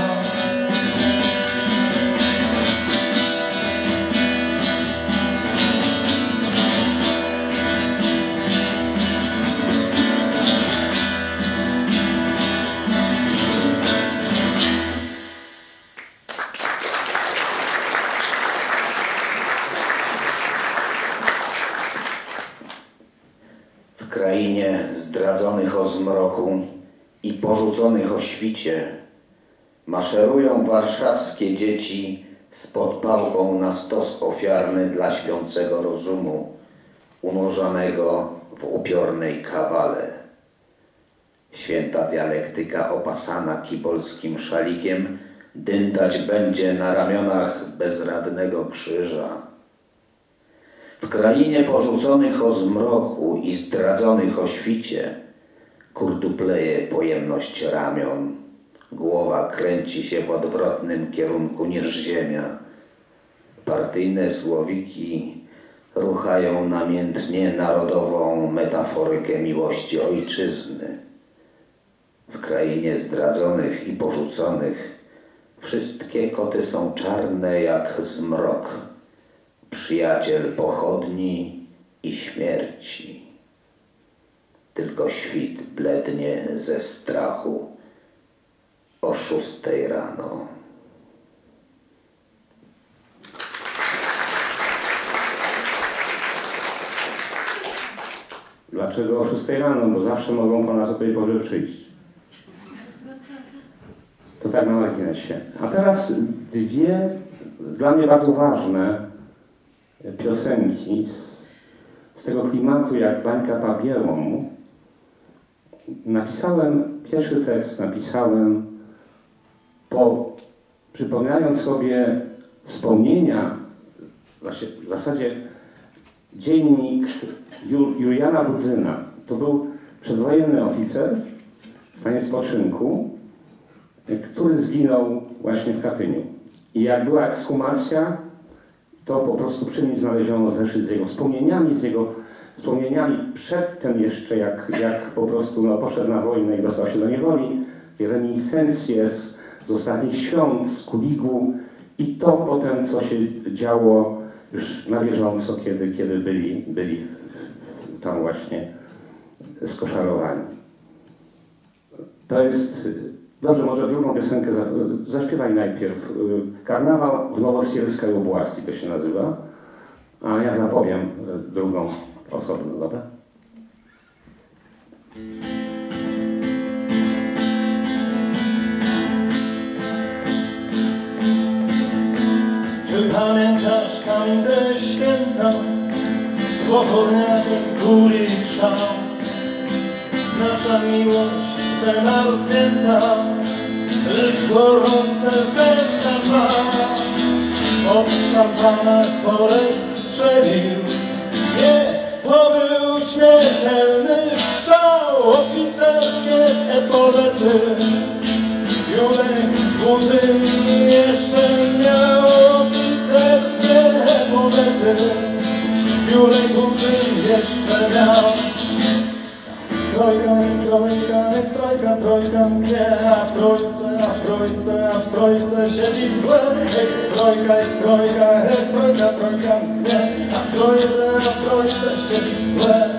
Speaker 3: W krainie zdradzonych o zmroku i porzuconych o świcie maszerują warszawskie dzieci z podpałką na stos ofiarny dla śpiącego rozumu, unurzonego w upiornej kawale. Święta dialektyka opasana kibolskim szalikiem dyndać będzie na ramionach bezradnego krzyża. W krainie porzuconych o zmroku i zdradzonych o świcie kurdupleje pojemność ramion. Głowa kręci się w odwrotnym kierunku niż ziemia. Partyjne słowiki ruchają namiętnie narodową metaforykę miłości ojczyzny. W krainie zdradzonych i porzuconych wszystkie koty są czarne jak zmrok, przyjaciel pochodni i śmierci. Tylko świt blednie ze strachu o szóstej rano.
Speaker 2: Dlaczego o szóstej rano? Bo zawsze mogą po nas o tej porze przyjść. To tak na marginesie. A teraz dwie dla mnie bardzo ważne piosenki z, z tego klimatu jak bańka papieru. Napisałem, pierwszy tekst napisałem po, przypominając sobie wspomnienia, właśnie w zasadzie dziennik Juliana Budzyna. To był przedwojenny oficer w stanie spoczynku, który zginął właśnie w Katyniu. I jak była ekshumacja, to po prostu przy nim znaleziono zeszyt z jego wspomnieniami, z jego wspomnieniami przedtem jeszcze, jak, jak po prostu no, poszedł na wojnę i dostał się do niewoli, reminiscencje z, z ostatnich świąt, z Kuligu i to potem, co się działo już na bieżąco, kiedy, kiedy byli, byli tam właśnie skoszarowani. To jest... Dobrze, może drugą piosenkę zaśpiewaj najpierw. Karnawał w Nowosielskiej Obłaski to się nazywa, a ja zapowiem drugą osobno, dobra?
Speaker 5: Czy pamiętasz tamte święta z pochodniami kuli szał? Nasza miłość przemarznięta, lecz gorące serca dwa. Od szampana kolej strzelił, nie, to był śmiertelny strzał. Oficerskie epolety, Julek Budyn jeszcze miał oficer. trójka mnie, a w trójce, a w trójce, a w trójce siedzi złe. Ech, trójka, ech, trójka, ech, trójka, trójka mnie, a w trójce, a w trójce siedzi złe.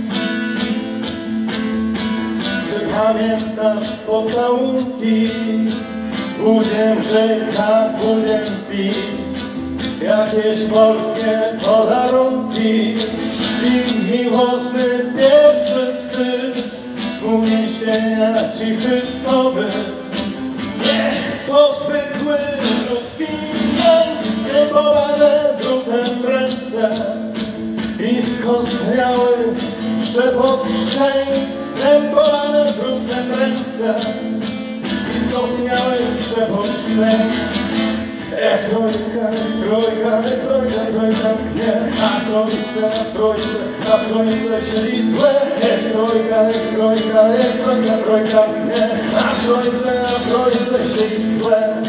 Speaker 5: Czy pamiętasz pocałunki? Budziem żyć, za budziem pi. Jakieś polskie podarunki i miłosny pierwszy wstyd, uniesienia cichy zdobyt. Niech to zwykły ludzki dzień, zjebowane drutem w ręce i skostniały szepot szczęść, zjebowane drutem w ręce i skostniały szepot szczęść. Ech, trójka, trójka, trójka, trójka mnie, a w trójce, a w trójce, a w trójce siedzi złe. Ech, trójka, ech, trójka, ech, trójka, trójka mnie, a w trójce, a w trójce siedzi złe.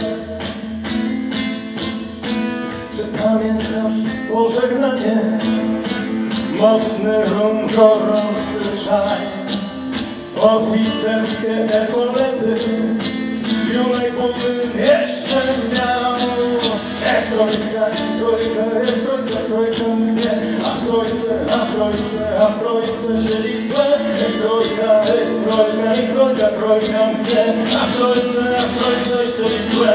Speaker 5: Czy pamiętasz pożegnanie? Mocny rum, gorący czaj, oficerskie epolety, junej budy jeszcze miał. Ech, trójka, trójka, ech, trójka, trójka mnie, a w trójce, a w trójce, a w trójce siedzi złe. Ech, trójka, ech, trójka, ech, trójka, trójka mnie, a w trójce, a w trójce siedzi złe.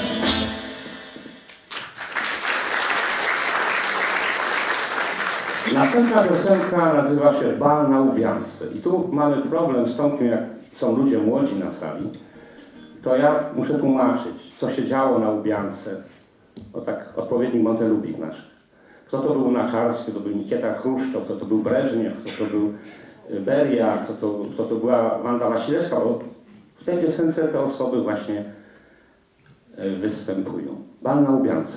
Speaker 2: Następna piosenka nazywa się Bal na Łubiance. I tu mamy problem z Tomkiem, jak są ludzie młodzi na sali. To ja muszę tłumaczyć, co się działo na Łubiance. O tak, odpowiednik Montelubik nasz. Kto to był Naczarski, kto to był Nikieta Chruszczow, kto to był Breżniew, kto to był Beria, kto to, kto to była Wanda Wasilewska. Bo w tej piosence te osoby właśnie występują. Bal na Łubiance.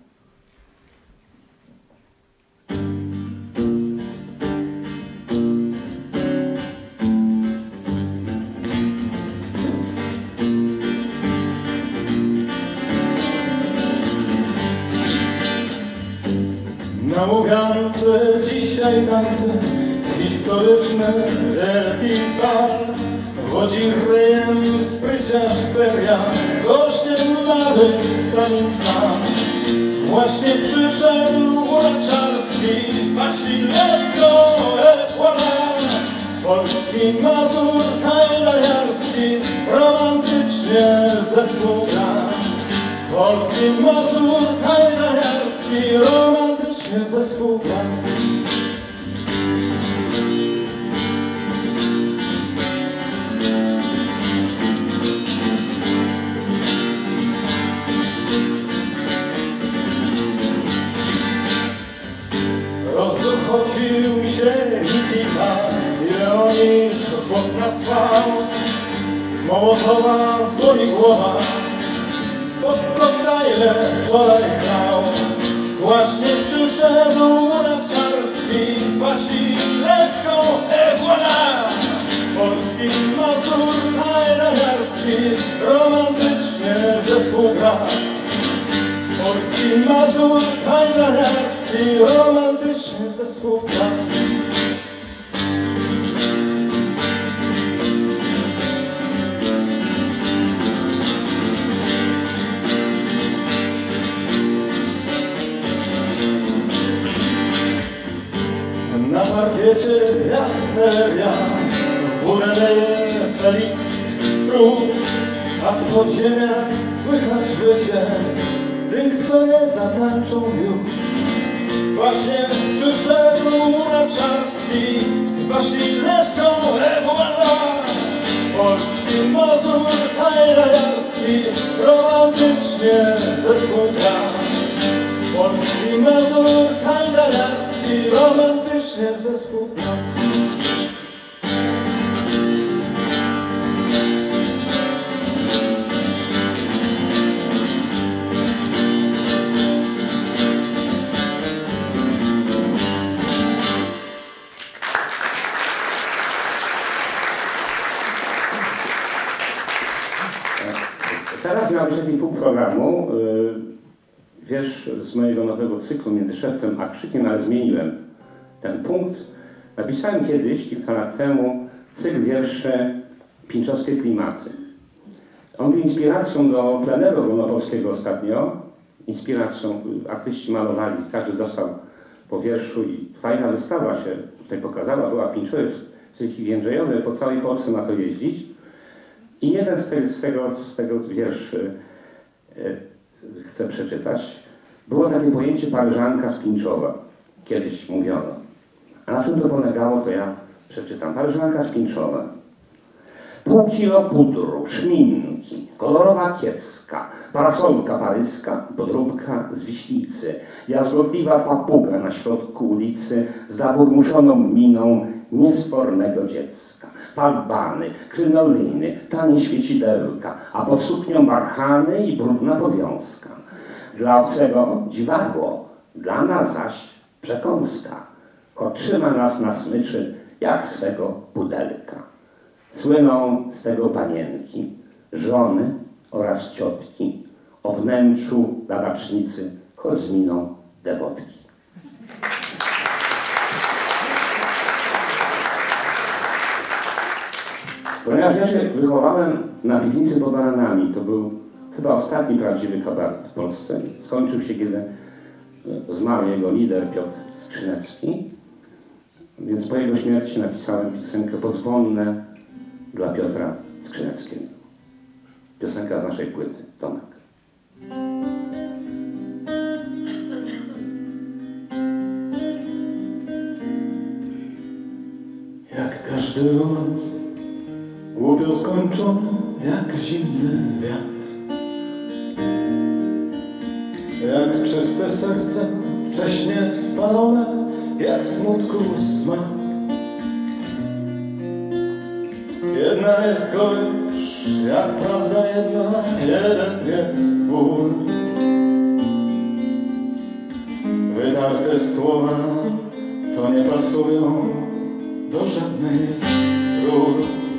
Speaker 5: Na Łubiance dzisiaj tańce, historyczny wielki bal. Wodzi ryjem spryciarz Beria, gościem nowym stanica. Właśnie przyszedł Uraczarski z Wasilewską Epłana. Polski Mazur Kajlajarski romantycznie zespół gra. Polski Mazur Kajlajarski romantycznie zespół gra. Rozuchodził mi się Nikita i Leonis chłop nasłał. Mołotowa boli głowa, pod koktajle wczoraj grał. Właśnie przyszedł Uraczarski z Wasilewską Epłana. Polski Mazur Kajlajarski romantycznie zespół gra. Polski Mazur Kajlajarski romantycznie zespół gra. Na parkiecie jasteria, w górę leje Felix Prus, a w podziemiach słychać wycie tych, co nie zatańczą już. Właśnie przyszedł Uraczarski z Wasilewską Epłana. Polski Mazur Kajlajarski romantycznie zespół gra. Polski Mazur Kajlajarski romantycznie zespół gra.
Speaker 2: Teraz miał być taki pół programu, yy, wiesz, z mojego nowego cyklu między szeptem a krzykiem, ale zmieniłem ten punkt. Napisałem kiedyś, kilka lat temu, cykl wierszy pińczowskie klimaty. On był inspiracją do pleneru ogólnopolskiego ostatnio. Inspiracją, artyści malowali, każdy dostał po wierszu i fajna wystawa się tutaj pokazała, była w Pińczowie, w Cyrki Jędrzejowej, po całej Polsce ma to jeździć. I jeden z tego, z tego, z tego wierszy e, chcę przeczytać. Było takie pojęcie paryżanka z Pińczowa, kiedyś mówiono. A na czym to polegało, to ja przeczytam. Paryżanka z Pińczowa. Pół kilo pudru, szminki, kolorowa kiecka, parasolka paryska, podróbka z Wiśnicy, jazgotliwa papuga na środku ulicy z zaburmuszoną miną niesfornego dziecka, falbany, krynoliny, tanie świecidełka, a pod suknią barchany i brudna podwiązka. Dla obcego dziwadło, dla nas zaś przekąska, choć trzyma nas na smyczy jak swego pudelka. Słyną z tego panienki, żony oraz ciotki, o wnętrzu ladacznicy, choć z miną dewotki. Ponieważ ja się wychowałem na piwnicy pod Baranami, to był chyba ostatni prawdziwy kabaret w Polsce. Skończył się, kiedy zmarł jego lider Piotr Skrzynecki, więc po jego śmierci napisałem piosenkę Pozwolne dla Piotra Skrzyneckiego. Piosenka z naszej płyty, Tomek.
Speaker 5: Jak każdy romans, głupio skończony, jak zimny wiatr. Jak czyste serce, wcześnie spalone, jak smutku smak. Jedna jest gorycz, jak prawda jedna, jeden jest ból. Wytarte słowa, co nie pasują do żadnej z ról.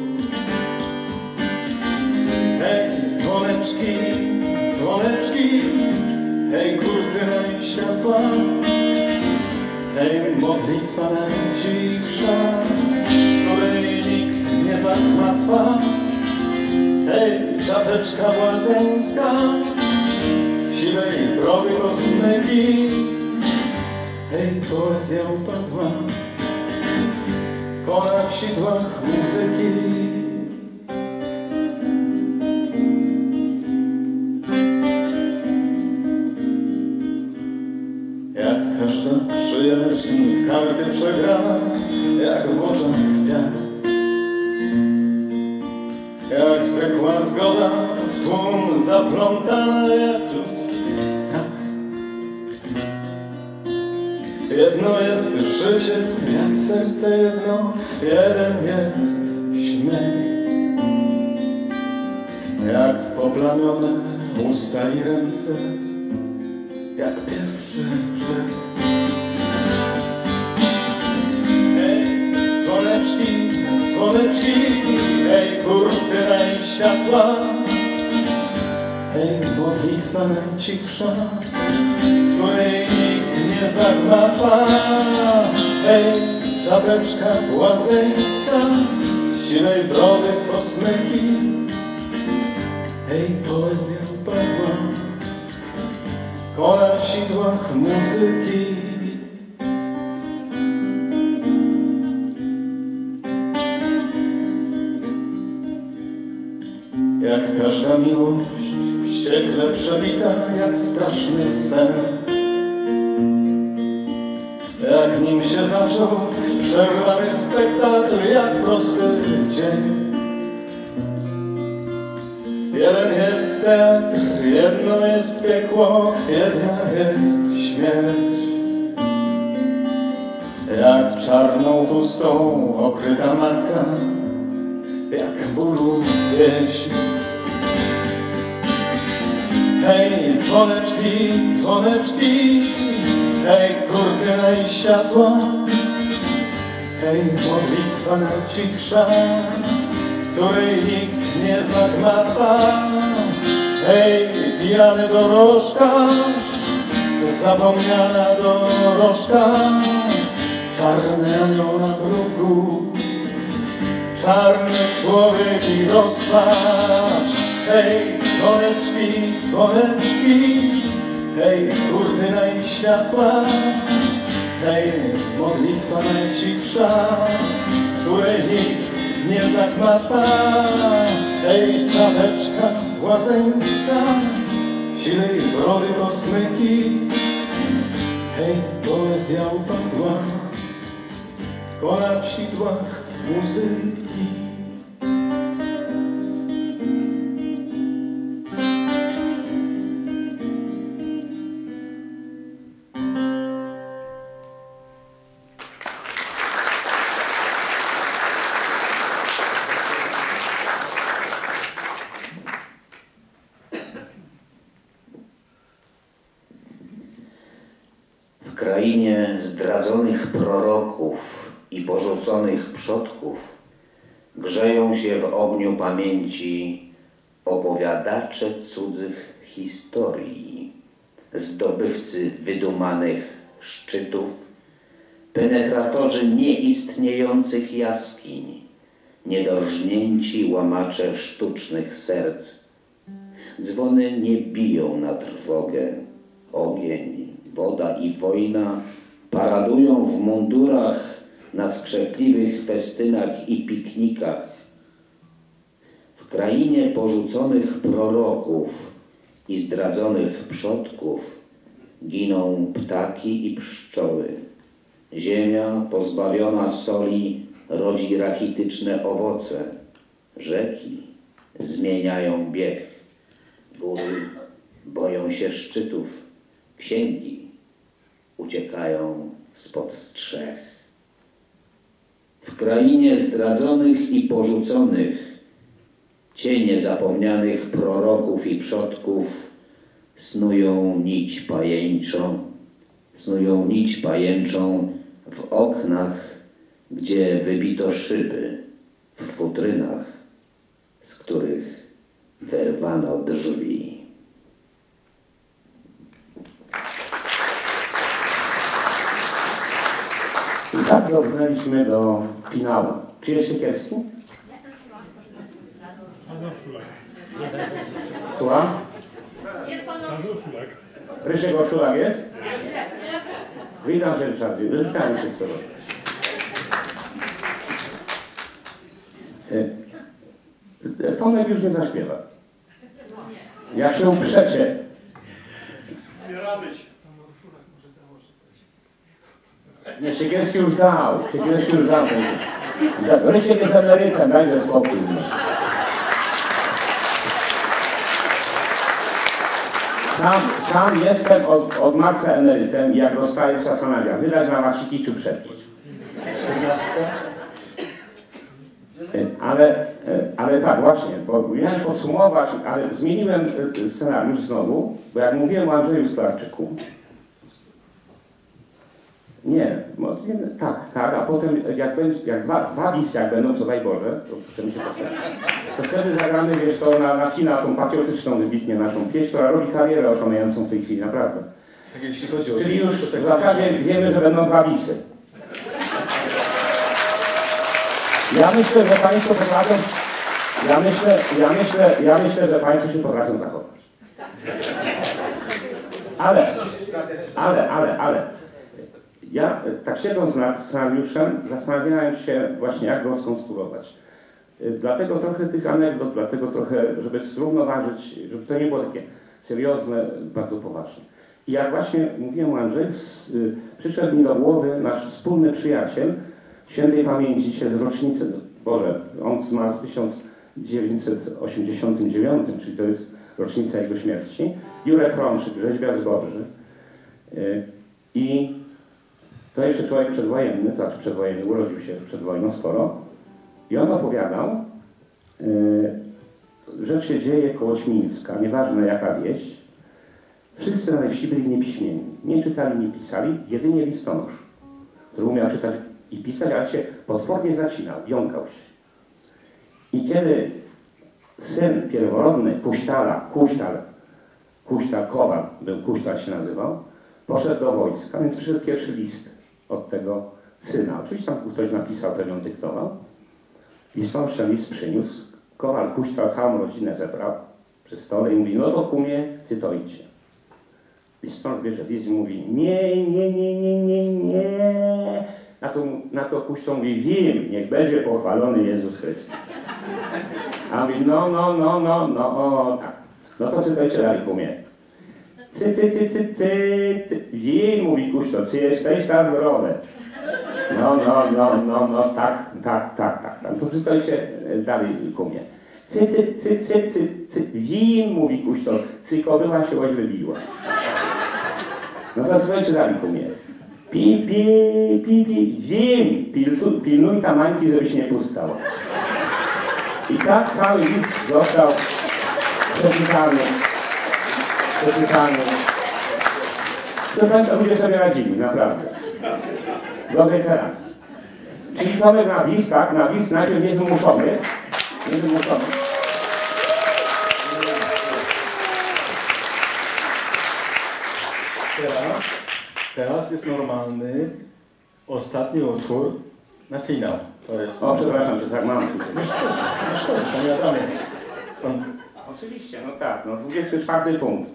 Speaker 5: Hej, dzwoneczki, dzwoneczki, hej, kurtyna i światła, hej, modlitwa najcichsza, której nikt nie zachmatwa. Hej, czapeczka błazeńska, siwej brody kosmyki, hej, poezja upadła, kona w sidłach muzyki. Jak każda przyjaźń w karty przegrana, jak w oczach wiatr. Jak zwykła zgoda w tłum zaplątana, jak ludzki strach. Jedno jest życie, jak serce jedno, jeden jest śmiech. Jak poplamione usta i ręce, jak pierwszy grzech. Hej, dzwoneczki, dzwoneczki, hej, kurtyna i światła, hej, modlitwa najcichsza, której nikt nie zagmatwa. Hej, czapeczka błazeńska, siwej brody kosmyki, hej, poezja upadła, kona w sidłach muzyki. Jak każda miłość wściekle przebita, jak straszny sen. Jak nim się zaczął przerwany spektakl, jak prosty dzień. Jeden jest teatr, jedno jest piekło, jedna jest śmierć. Jak czarną pustą okryta matka, jak bólu pieśń. Hej, dzwoneczki, dzwoneczki, hej, kurtyna i światła, hej, modlitwa najcichsza, której nikt nie zagmatwa. Hej, pijany dorożka, zapomniana dorożka, czarny anioł na progu, czarny człowiek i rozpacz. Hej, słoneczki, słoneczki, hej, kurtyna i światła, hej, modlitwa najcichsza, której nikt nie zagmatwa. Hej, czapeczka błazeńska, siwej brody kosmyki, hej, poezja upadła, kola w sidłach muzyki.
Speaker 3: W krainie zdradzonych proroków i porzuconych przodków grzeją się w ogniu pamięci opowiadacze cudzych historii, zdobywcy wydumanych szczytów, penetratorzy nieistniejących jaskiń, niedorżnięci łamacze sztucznych serc. Dzwony nie biją na trwogę, ogień, woda i wojna paradują w mundurach na skrzekliwych festynach i piknikach. W krainie porzuconych proroków i zdradzonych przodków giną ptaki i pszczoły. Ziemia pozbawiona soli rodzi rachityczne owoce. Rzeki zmieniają bieg. Góry boją się szczytów. Księgi uciekają spod strzech. W krainie zdradzonych i porzuconych cienie zapomnianych proroków i przodków snują nić pajęczą, snują nić pajęczą w oknach, gdzie wybito szyby, w futrynach, z których wyrwano drzwi.
Speaker 2: I tak dobrnęliśmy do finału. Czy jest Siekierski? Słucham?
Speaker 1: Jest pan
Speaker 2: Rysiek Oszulak jest? Witam cię, Ryszardzie. Witam cię z tobą. Tomek już nie zaśpiewa. Jak się uprzecie. Nie, Siekierski już dał. Siekierski już dał. Rysiek jest emerytem, dajże spokój. Sam, sam jestem od, od marca emerytem i jak dostaję się zastanawiam, wydać na wasiki czy przepić. Ale, ale tak, właśnie, bo miałem podsumować, ale zmieniłem scenariusz znowu, bo jak mówiłem o Andrzeju Stolarczyku, nie, no, tak, tak, a potem jak, będzie, jak wabis jak będą, co daj Boże, to, to, to wtedy zagramy, wiesz, to na, na finał tą patriotyczną wybitnie naszą pieśń, która robi karierę oszałamiającą w tej chwili, naprawdę. Czyli już w zasadzie wiemy, że będą wabisy. Ja myślę, że Państwo potrafią, ja myślę, ja myślę, ja myślę, że Państwo się potrafią zachować. Ale, ale, ale, ale, ja tak siedząc nad scenariuszem, zastanawiałem się właśnie, jak go skonstruować. Dlatego trochę tych anegdot, dlatego trochę, żeby zrównoważyć, żeby to nie było takie seriozne, bardzo poważne. I jak właśnie mówiłem o Andrzeju, przyszedł mi do głowy nasz wspólny przyjaciel, świętej pamięci się z rocznicy, Boże, on zmarł w tysiąc dziewięćset osiemdziesiątym dziewiątym, czyli to jest rocznica jego śmierci, Jurek Frączyk, rzeźbiarz z Boży. I to jeszcze człowiek przedwojenny, znaczy przedwojenny, urodził się przed wojną sporo. I on opowiadał, że się dzieje koło Śmińska, nieważne jaka wieś. Wszyscy na wsi byli niepiśmieni. Nie czytali, nie pisali, jedynie listonosz, który umiał czytać i pisać, ale się potwornie zacinał, jąkał się. I kiedy syn pierworodny Kuśtala, Kuśtal, Kuśtal Kowal, był Kuśtal się nazywał, poszedł do wojska, więc przyszedł pierwszy list od tego syna. Oczywiście tam ktoś napisał, ten ją dyktował. I stąd nic przyniósł. Kowal Kuśta całą rodzinę zebrał przy stole i mówi, no to kumie, cytojcie. I stąd bierze list i mówi, nie, nie, nie, nie, nie, nie. Na to, na to Kuśta mówi, wiem, niech będzie pochwalony Jezus Chrystus. A mówi, no, no, no, no, no, o, tak. No to cytojcie dalej, kumie. Cy, cy, cy, cy, cy, cy. Wiem, mówi Kuśto, ty jesteś na zdrowe. No, no, no, no, no, tak, tak, tak, tak. tak. To cytojcie dalej, kumie. Cy, cy, cy, cy, cy, cy. Wiem, mówi Kuśto, cykowyła się łoś wybiła. No to cytojcie dalej, kumie. Pi, pi, pi, pi. Wiem, Pil, pilnuj tamańki, żeby się nie pustał. I tak cały list został przeczytany. Przeczytany. To Państwo ludzie sobie radzili, naprawdę. Gorzej teraz. Czyli Tomek na wis, tak? Na wis najpierw niewymuszony. Niewymuszony.
Speaker 5: Teraz, teraz jest normalny ostatni utwór na finał. To jest...
Speaker 2: O, przepraszam, że tak mam.
Speaker 5: Nie szkodzi, nie szkodzi, panie Adamie. Pan...
Speaker 2: Oczywiście, no tak, no dwudziesty czwarty punkt.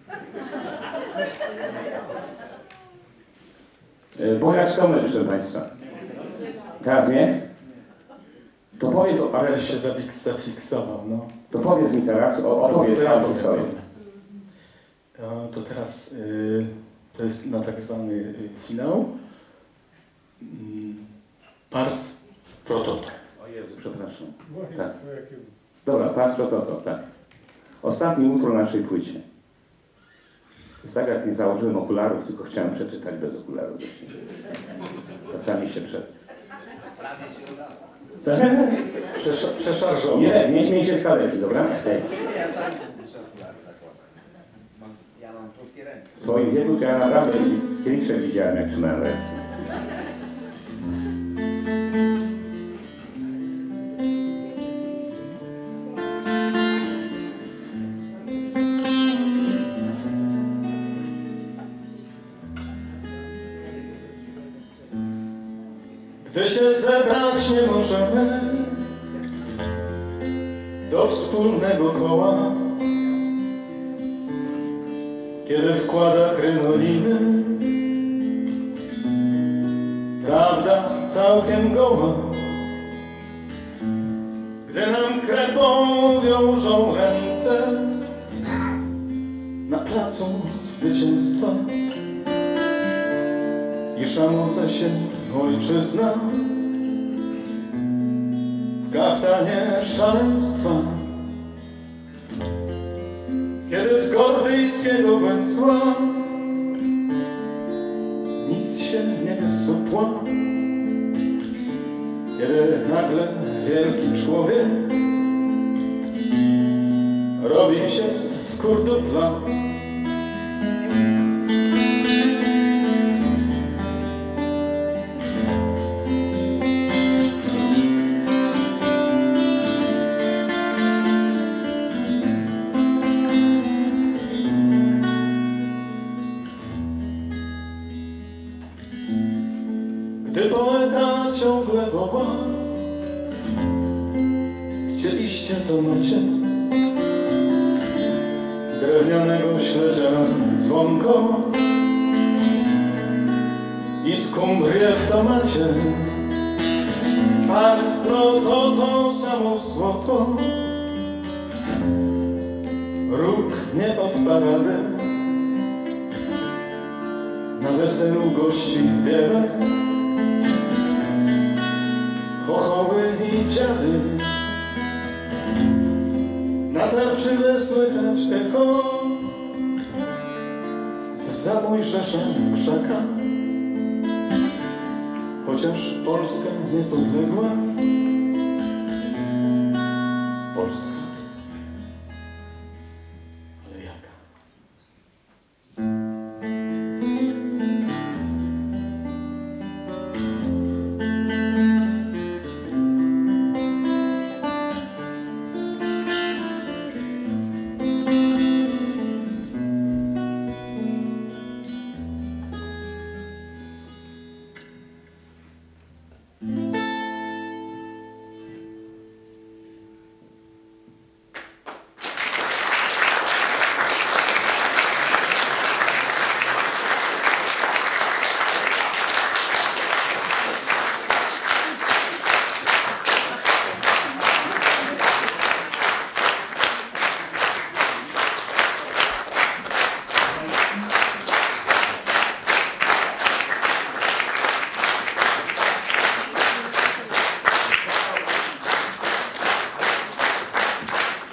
Speaker 2: Bo jak to my, proszę Państwa. Teraz nie? To powiedz, o, ale
Speaker 5: Ale się zafiks, zafiksował, no.
Speaker 2: to powiedz mi teraz, o, opowiedz
Speaker 5: To ja
Speaker 2: całą
Speaker 5: powiem.
Speaker 2: historię.
Speaker 5: No, to teraz y, to jest na tak zwany y, finał. Y, Pars pro toto.
Speaker 2: O Jezu, przepraszam. Tak. Dobra, patrz to, to, to, tak. Ostatni utwór na naszej płycie. Jest tak, jak nie założyłem okularów, tylko chciałem przeczytać bez okularów. Czasami się przed...
Speaker 5: Przesza, przeszarżował.
Speaker 2: Nie, nie śmiej się z kadeki, dobra? Hej.
Speaker 6: Ja mam krótkie ręce.
Speaker 2: W swoim wieku to ja naprawdę klisze widziałem, jak trzymałem ręce.
Speaker 5: Gdy się zebrać nie możemy do wspólnego koła, kiedy wkłada krynoliny, prawda całkiem goła. Gdy nam krepą wiążą ręce na placu zwycięstwa i szanuce się ojczyzna w kaftanie szaleństwa. Kiedy z gordyjskiego węzła nic się nie wysupła, kiedy nagle wielki człowiek robi się z kurdupla. Gdy poeta ciągle woła, chcieliście to macie, drewnianego śledzia dzwonko i skumbrię w tomacie, pars pro to samo złoto, róg nie od parady, na weselu gości wiele, chochoły i dziady, natarczywe słychać echo z za Mojżeszem krzaka. Chociaż Polska niepodległa, Polska, ale jaka?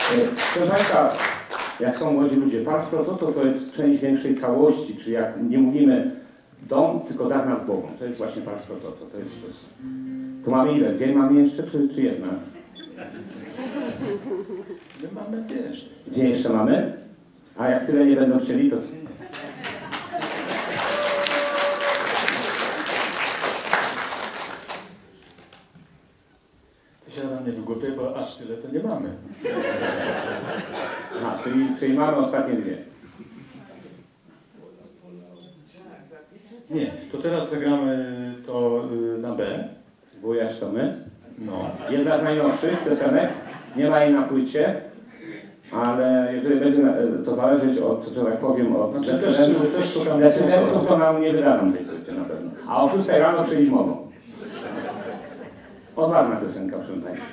Speaker 2: Proszę Państwa, jak są młodzi ludzie, Pars pro toto to jest część większej całości, czy jak nie mówimy dom, tylko dach nad głową. To jest właśnie Pars pro toto. To jest, to jest... Tu mamy ile? Dwie mamy jeszcze, czy, czy jedna?
Speaker 5: My mamy też.
Speaker 2: Gdzie jeszcze mamy? A jak tyle nie będą chcieli, to...
Speaker 5: Ty się na mnie wygłupię, bo aż tyle to nie mamy.
Speaker 2: Aha, czyli, czyli mamy ostatnie dwie.
Speaker 5: Nie, to teraz zagramy to y, na B.
Speaker 2: Wujasz to my.
Speaker 5: No.
Speaker 2: Jedna z najnowszych piosenek. Nie ma jej na płycie, ale jeżeli będzie to zależeć od, że tak powiem, od
Speaker 5: Znaczy też,
Speaker 2: decydentów,
Speaker 5: też szukamy
Speaker 2: decydentów,
Speaker 5: sponsorów.
Speaker 2: to nam nie wydadzą tej płyty na pewno. A o szóstej rano przyjść mogą. Odważna piosenka, proszę Państwa.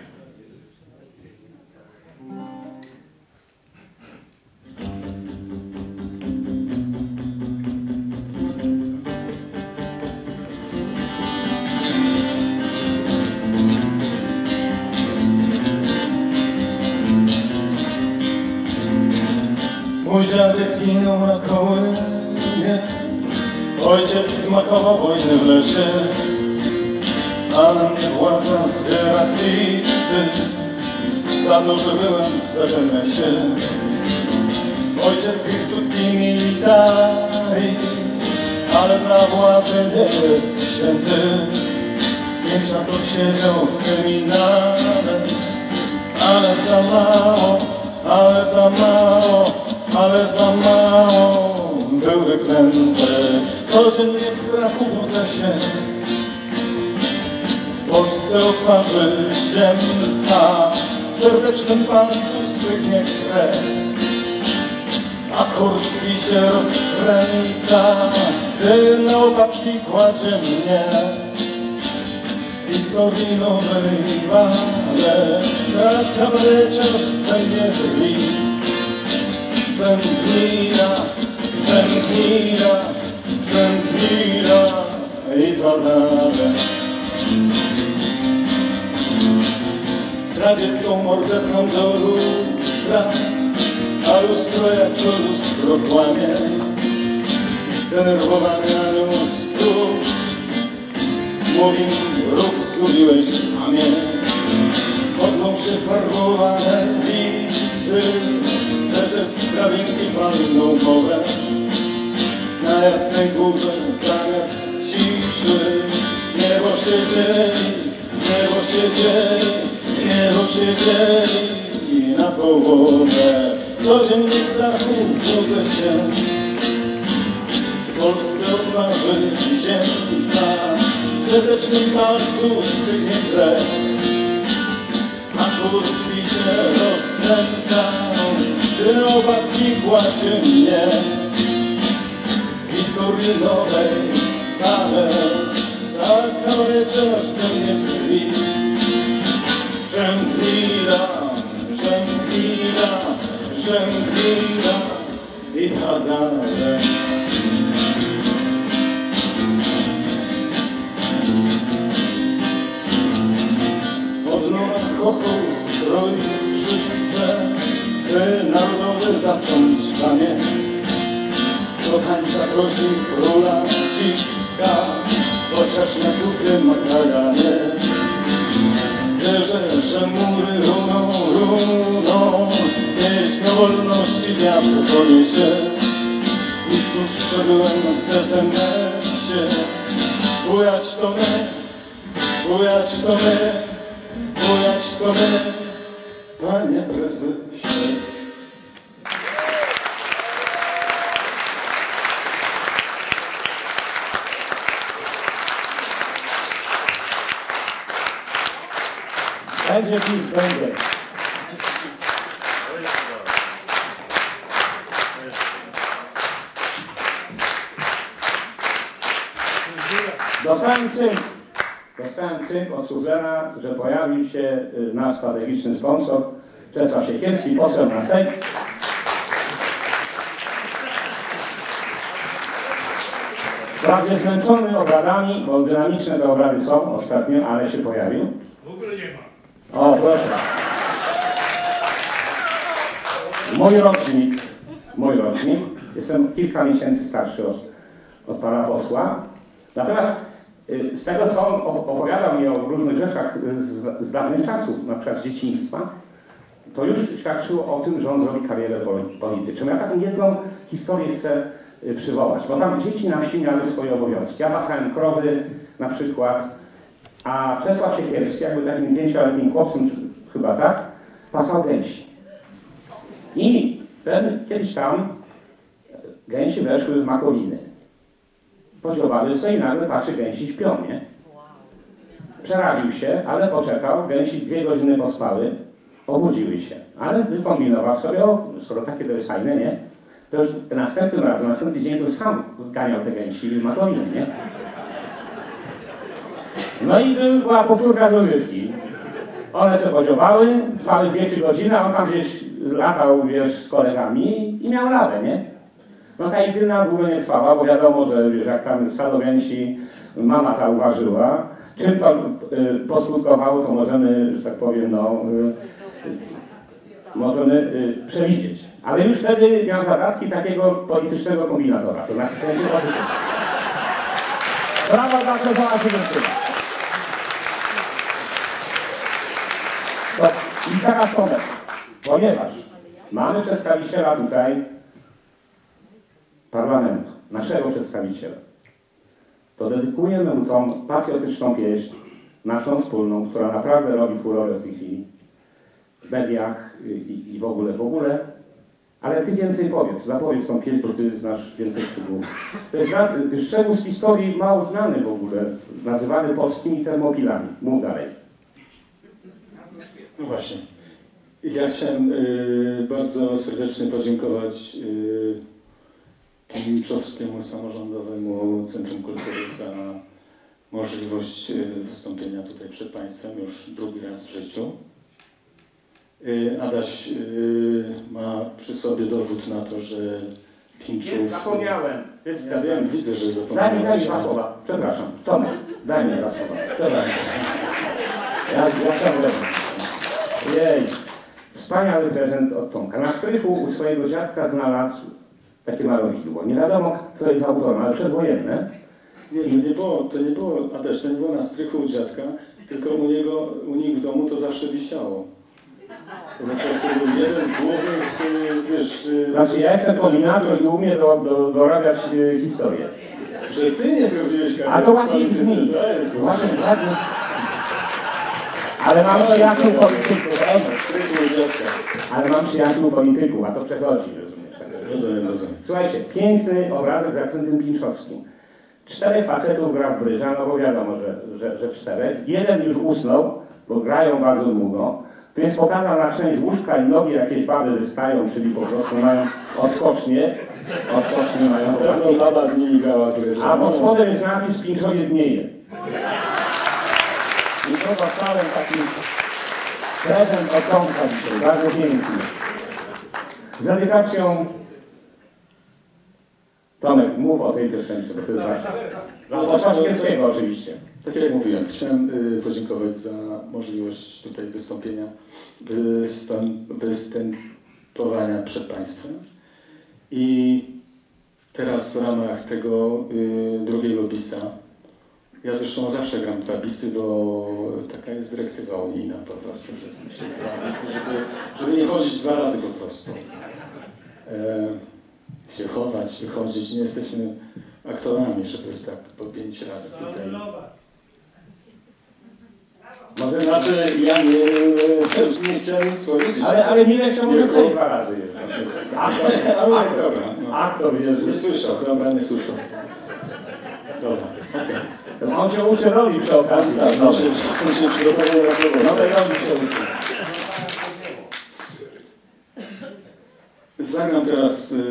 Speaker 5: Mój dziadek zginął na Kołynie, ojciec smakował wojny w lesie, a na mnie władza zbiera kwity za to, że byłem w S M S-ie. Ojciec wirtuti militari, ale dla władzy nie jest święty. Niech na to siedział w kryminale, ale za mało, ale za mało, ale za mało był wyklęty. Codziennie w strachu budzę się, w Polsce o twarzy ziemca, w serdecznym palcu stygnie krew, a Kurski się rozkręca, gdy na łopatki kładzie mnie. Historii nowej walec, kabareciarz zajmie drzwi. Brzęknira, brzęknira, brzęknira i fadale. Zdradziecką morderką do lustra, a lustro jak to lustro kłamie. Zdenerwowany anioł stróż mówi, rób zgubiłeś mamie. Podlą się farbowane lisy, prezes z drabinki palną mowę. Na Jasnej Górze zamiast ciszy niebo się dzieli, niebo się dzieli, niebo się dzieli na połowę. Codziennie w strachu budzę się, w Polsce o twarzy ziemca, w serdecznym palcu stygnie krew, a Kurski się rozkręca, gdy na łopatki kładzie mnie. Historii nowej walec, a kabareciarz ze mnie krwi. Brzęknira, brzęknira, brzęknira i fadale. Od nowa kochał stroj skrzypce, by narodowy zacząć panie. Do tańca prosił króla dzika, chociaż na dupie ma kaganie. Wierzę, że mury runą, runą, pieśń o wolności wiatr poniesie. I cóż, że byłem w S M S-ie, bujać to my, bujać to my, bujać to my, panie prezesie.
Speaker 2: Będzie PiS, będzie. Dostałem cynk. Dostałem cynk od Suzera, że pojawił się nasz strategiczny sponsor, Czesław Siekierski, poseł na Sejm. Wprawdzie zmęczony obradami, bo dynamiczne te obrady są ostatnio, ale się pojawił.
Speaker 7: W ogóle nie ma.
Speaker 2: O, proszę. mój rocznik, mój rocznik, jestem kilka miesięcy starszy od, od pana posła. Natomiast z tego, co on opowiadał mi o różnych rzeczach z, z dawnych czasów, na przykład z dzieciństwa, to już świadczyło o tym, że on zrobi karierę polityczną. Ja taką jedną historię chcę przywołać, bo tam dzieci na wsi miały swoje obowiązki. Ja pasałem krowy na przykład, a Czesław Siekierski, jakby takim pięcioletnim chłopcem, chyba tak, pasał gęsi. I wtedy, kiedyś tam gęsi weszły w makowiny. Podziobały sobie i nagle patrzy, gęsi śpią, nie? Przeraził się, ale poczekał, gęsi dwie godziny pospały, obudziły się. Ale wykombinował sobie, o, skoro takie to jest fajne, nie? To już następnym razem, następny dzień to już sam ganiał te gęsi w makowiny, nie? No i była powtórka z rozrywki. One się podziobały, spały dwie, trzy godziny, a on tam gdzieś latał, wiesz, z kolegami i miał radę, nie? No ta jedyna długo nie trwała, bo wiadomo, że wiesz, jak tam stado gęsi mama zauważyła, czym to y, poskutkowało, to możemy, że tak powiem, no, y, możemy y, przewidzieć. Ale już wtedy miał zadatki takiego politycznego kombinatora, to znaczy w sensie politycznym. Brawo dla Czesława Siekierskiego. I teraz Tomek, ponieważ mamy przedstawiciela tutaj parlamentu, naszego przedstawiciela, to dedykujemy mu tą patriotyczną pieśń, naszą wspólną, która naprawdę robi furorę w tej chwili w mediach i, i w ogóle, w ogóle. Ale ty więcej powiedz, zapowiedz tą pieśń, bo ty znasz więcej szczegółów. To jest szczegół z historii mało znany w ogóle, nazywany polskimi termopilami. Mów dalej.
Speaker 7: No właśnie. Ja chciałem y, bardzo serdecznie podziękować y, Pińczowskiemu Samorządowemu Centrum Kultury za możliwość y, wystąpienia tutaj przed Państwem już drugi raz w życiu. Y, Adaś y, ma przy sobie dowód na to, że Pińczów...
Speaker 2: Nie, zapomniałem.
Speaker 7: Ja wiem, widzę, że
Speaker 2: Daj mi,
Speaker 7: zapomniałem.
Speaker 2: daj mi dwa słowa. Przepraszam. Tomek, daj mi dwa słowa. Przepraszam. Ja, ja tam Jej. Wspaniały prezent od Tomka. Na strychu u swojego dziadka znalazł takie malowidło. Nie wiadomo, kto jest autorem, ale przedwojenne.
Speaker 7: Nie, to nie było, to nie było, Adaś, to nie było na strychu u dziadka, tylko u niego, u nich w domu to zawsze wisiało. To po prostu był jeden z głównych, y, wiesz... Y,
Speaker 2: Znaczy ja jestem kombinator i umiem do, do, dorabiać y, historię.
Speaker 7: Że ty nie zrobiłeś kariery
Speaker 2: A to
Speaker 7: w
Speaker 2: ładniej
Speaker 7: polityce,
Speaker 2: brzmi.
Speaker 7: to jest
Speaker 2: Właśnie, ładnie. Ale mam przyjaciół polityków. Ej,
Speaker 7: strychu u dziadka.
Speaker 2: ale mam przyjaciół polityków, a to przechodzi, rozumiesz?
Speaker 7: Rozumiem, rozumiem.
Speaker 2: Słuchajcie, piękny obrazek z akcentem pińczowskim. Czterech facetów gra w bryża, no bo wiadomo, że, że, że czterech. Jeden już usnął, bo grają bardzo długo, więc pokazał na część łóżka i nogi jakieś baby wystają, czyli po prostu mają odskocznie. Odskocznie mają
Speaker 7: Na pewno baba z nimi grała w bryża.
Speaker 2: A pod spodem jest napis Pińczowie dnieje. I to dostałem taki prezent od Tomka dzisiaj, bardzo piękny. Z dedykacją... Tomek, mów o tej piosence, bo to jest ważne. Dla posła Siekierskiego oczywiście.
Speaker 7: Tak jak mówiłem, chciałem y, podziękować za możliwość tutaj wystąpienia, występ, występowania przed Państwem. I teraz w ramach tego y, drugiego bisa, ja zresztą zawsze gram dwa bisy, bo taka jest dyrektywa unijna po prostu, żeby, się dwa bisy, żeby, żeby nie chodzić dwa razy po prostu. E, się chować, wychodzić, nie jesteśmy aktorami, żeby tak po pięć razy tutaj...
Speaker 2: Może,
Speaker 7: Znaczy, ja nie, nie chciałem nic powiedzieć.
Speaker 2: ale, ale Mirek się może przejść dwa razy jeszcze. Aktor,
Speaker 7: Ale
Speaker 2: aktor,
Speaker 7: dobra, no.
Speaker 2: aktor, wiesz,
Speaker 7: Nie słyszał, dobra, nie słyszał. Dobra, okej.
Speaker 2: to on się uczy roli przy okazji.
Speaker 7: Tak, on się, on się przygotowuje na słowo.
Speaker 2: Nowej roli się uczy.
Speaker 7: Zagram teraz e,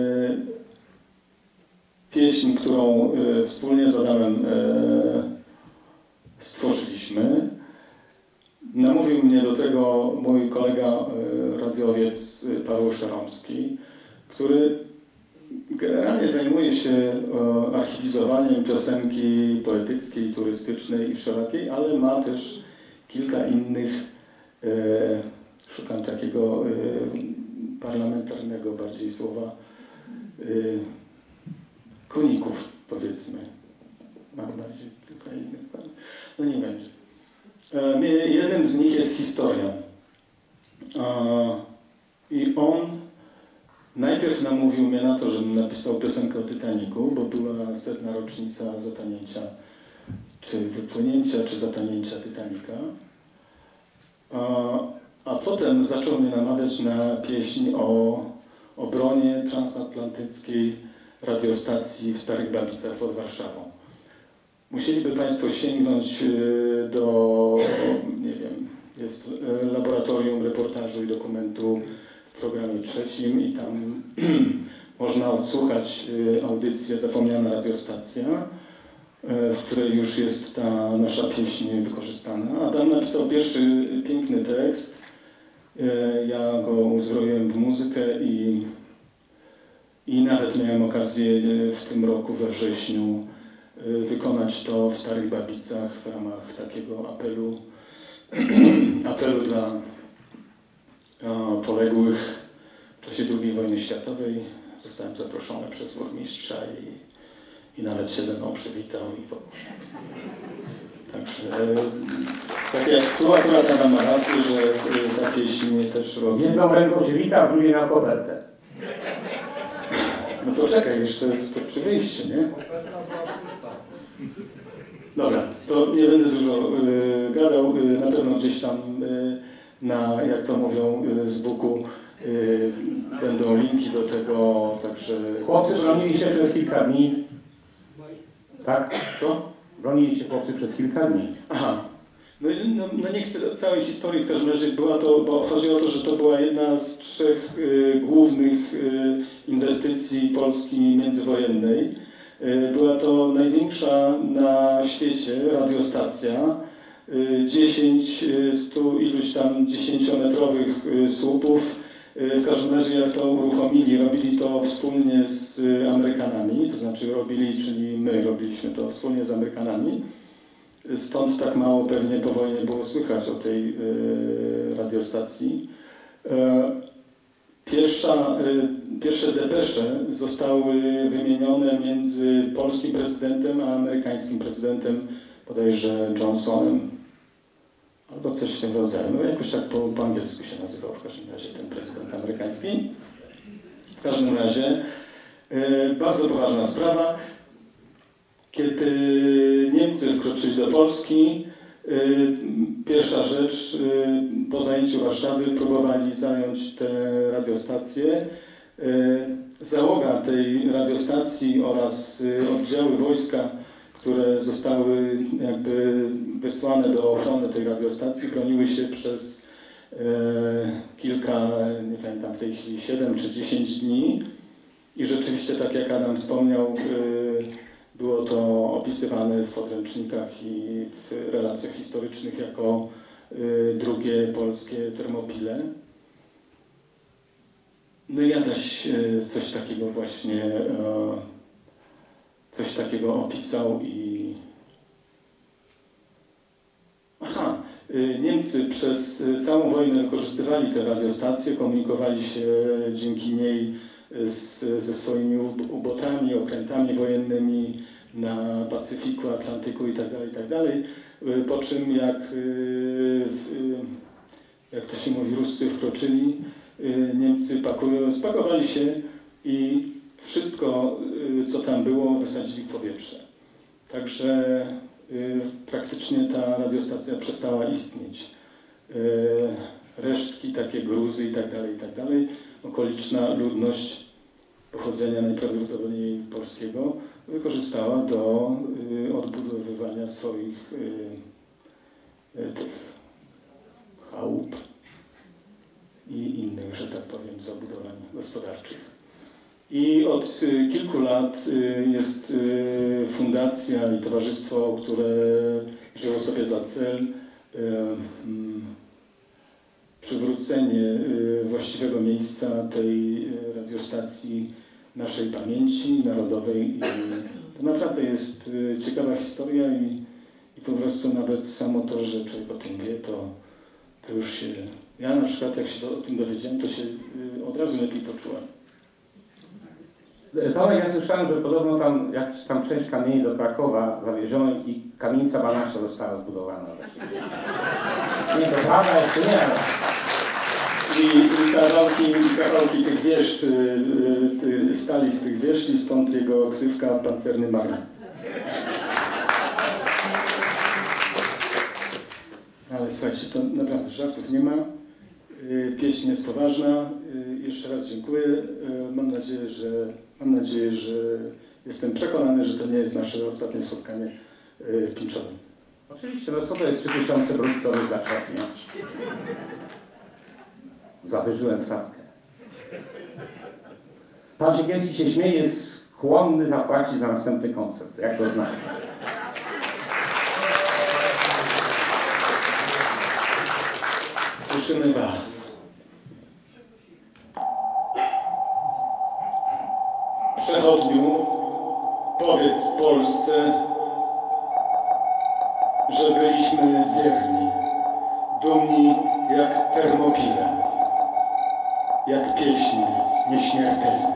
Speaker 7: pieśń, którą e, wspólnie z Adamem e, stworzyliśmy. Namówił mnie do tego mój kolega e, radiowiec Paweł Szeromski, który generalnie zajmuje się e, archiwizowaniem piosenki poetyckiej, turystycznej i wszelakiej, ale ma też kilka innych, e, szukam takiego e, parlamentu tego bardziej słowa y, koników, powiedzmy. Mam bardziej kilka innych, no nie będzie. E, jeden z nich jest historia. E, I on najpierw namówił mnie na to, żebym napisał piosenkę o Titanicu, bo była setna rocznica zatonięcia, czy wypłynięcia, czy zatonięcia Titanica. E, a potem zaczął mnie namawiać na pieśń o obronie transatlantyckiej radiostacji w Starych Babicach pod Warszawą. Musieliby Państwo sięgnąć do, nie wiem, jest laboratorium reportażu i dokumentu w programie trzecim i tam można odsłuchać audycję Zapomniana radiostacja, w której już jest ta nasza pieśń wykorzystana. Adam napisał pierwszy piękny tekst. Ja go uzbroiłem w muzykę i, i nawet miałem okazję w tym roku we wrześniu wykonać to w Starych Babicach w ramach takiego apelu, apelu dla o, poległych w czasie drugiej wojny światowej. Zostałem zaproszony przez burmistrza i, i nawet się ze mną przywitał. I po... Także tak jak tu akurat Adam ma rację, że ta pieśń mnie też robi.
Speaker 2: Jedną ręką się wita, a drugiej na kopertę.
Speaker 7: No to czekaj, jeszcze to przy wyjściu, nie? Dobra, to nie będę dużo y, gadał. Y, na pewno gdzieś tam y, na, jak to mówią, y, z boku y, będą linki do tego, także...
Speaker 2: Chłopcy bronili się przez kilka dni. Tak?
Speaker 7: Co?
Speaker 2: Bronili się chłopcy przez kilka dni.
Speaker 7: Aha. No, no, no nie chcę całej historii, w każdym razie była to, bo chodzi o to, że to była jedna z trzech y, głównych y, inwestycji Polski międzywojennej. Y, była to największa na świecie radiostacja. Y, dziesięć, stu iluś tam dziesięciometrowych y, słupów. Y, w każdym razie jak to uruchomili, robili to wspólnie z y, Amerykanami, to znaczy robili, czyli my robiliśmy to wspólnie z Amerykanami. Stąd tak mało pewnie po wojnie było słychać o tej y, radiostacji. Y, pierwsza, y, pierwsze depesze zostały wymienione między polskim prezydentem a amerykańskim prezydentem, bodajże Johnsonem, albo coś w tym rodzaju. No jakoś tak po, po angielsku się nazywał w każdym razie ten prezydent amerykański. W każdym razie y, bardzo poważna sprawa. Kiedy Niemcy wkroczyli do Polski, pierwsza rzecz, po zajęciu Warszawy próbowali zająć tę radiostację. Załoga tej radiostacji oraz oddziały wojska, które zostały jakby wysłane do ochrony tej radiostacji, broniły się przez kilka, nie pamiętam w tej chwili, siedem czy dziesięć dni. I rzeczywiście, tak jak Adam wspomniał, było to opisywane w podręcznikach i w relacjach historycznych jako y, drugie polskie Termopile. No i Adaś y, coś takiego właśnie y, coś takiego opisał i... Aha, y, Niemcy przez całą wojnę wykorzystywali te radiostacje, komunikowali się dzięki niej z, ze swoimi ubotami, okrętami wojennymi na Pacyfiku, Atlantyku itd., itd. Po czym jak, jak to się mówi, Ruscy wkroczyli, Niemcy pakują, spakowali się i wszystko, co tam było, wysadzili w powietrze. Także praktycznie ta radiostacja przestała istnieć. Resztki, takie gruzy itd., itd. Okoliczna ludność pochodzenia najprawdopodobniej polskiego wykorzystała do y, odbudowywania swoich y, y, tych chałup i innych, że tak powiem, zabudowań gospodarczych. I od y, kilku lat y, jest y, fundacja i towarzystwo, które wzięło sobie za cel y, y, przywrócenie y, właściwego miejsca tej y, radiostacji naszej pamięci narodowej. I to naprawdę jest y, ciekawa historia i, i po prostu nawet samo to, że człowiek o tym wie, to, to już się... Ja na przykład jak się o tym dowiedziałem, to się y, od razu razu lepiej poczułem.
Speaker 2: Tomek, ja słyszałem, że podobno tam jakaś tam część kamieni do Krakowa zawieziono i kamienica Banasza została zbudowana. Nie, to prawda, jeszcze nie, ale...
Speaker 7: I, i kawałki, i kawałki tych wież, y, y, stali z tych wież i stąd jego ksywka Pancerny Marne. Ale słuchajcie, to naprawdę żartów nie ma. Y, pieśń jest poważna. Y, jeszcze raz dziękuję. Y, mam nadzieję, że mam nadzieję, że jestem przekonany, że to nie jest nasze ostatnie spotkanie y, pinczowe.
Speaker 2: Oczywiście, no co to jest trzy tysiące brutto dla czapnia? Zawyżyłem stawkę. Pan Szygielski się śmieje, jest skłonny zapłacić za następny koncert, jak go znam.
Speaker 7: Słyszymy was. Przechodniu, powiedz Polsce, że byliśmy wierni, dumni jak Termopile, jak pieśni nieśmiertelni.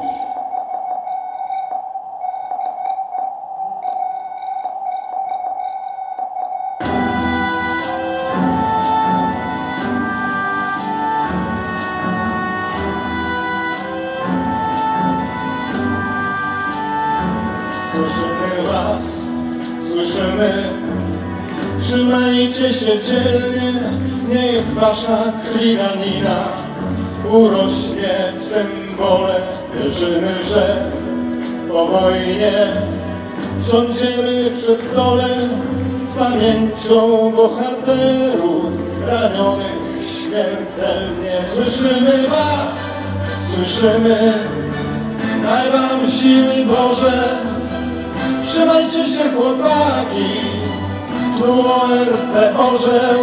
Speaker 7: Słyszymy was, słyszymy, trzymajcie się dzielnie, niech wasza tyrania urośnie w symbole. Wierzymy, że po wojnie rządzimy przy stole z pamięcią bohaterów ranionych śmiertelnie. Słyszymy was, słyszymy, daj wam siły Boże, trzymajcie się chłopaki, tu O R P orzeł.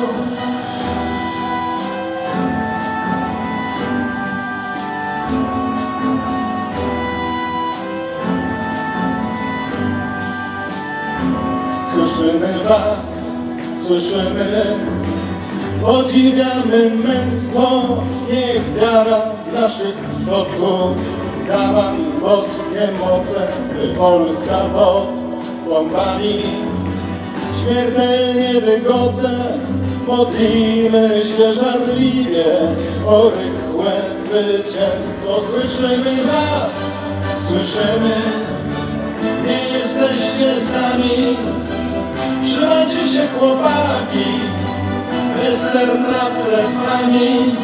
Speaker 7: Słyszymy was, słyszymy, podziwiamy męstwo, niech wiara naszych przodków da wam boskie moce, by Polska pod bombami śmiertelnie wygoce. Modlimy się żarliwie o rychłe zwycięstwo. Słyszymy was, słyszymy, nie jesteście sami. Trzymajcie się chłopaki, Westerplatte z wami.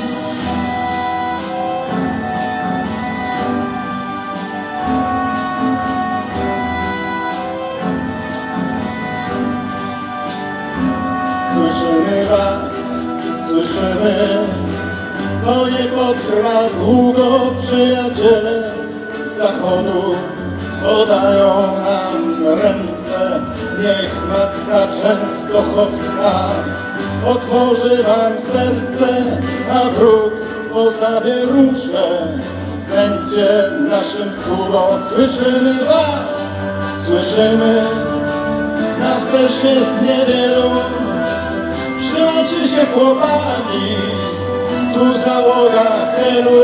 Speaker 7: Słyszymy was, słyszymy, to nie potrwa długo, przyjaciele z zachodu podają nam ręce. Niech Matka Częstochowska otworzy wam serce, a wróg po zawierusze będzie naszym sługą. Słyszymy was, słyszymy, nas też jest niewielu. Trzymajcie się chłopaki, tu załoga Helu.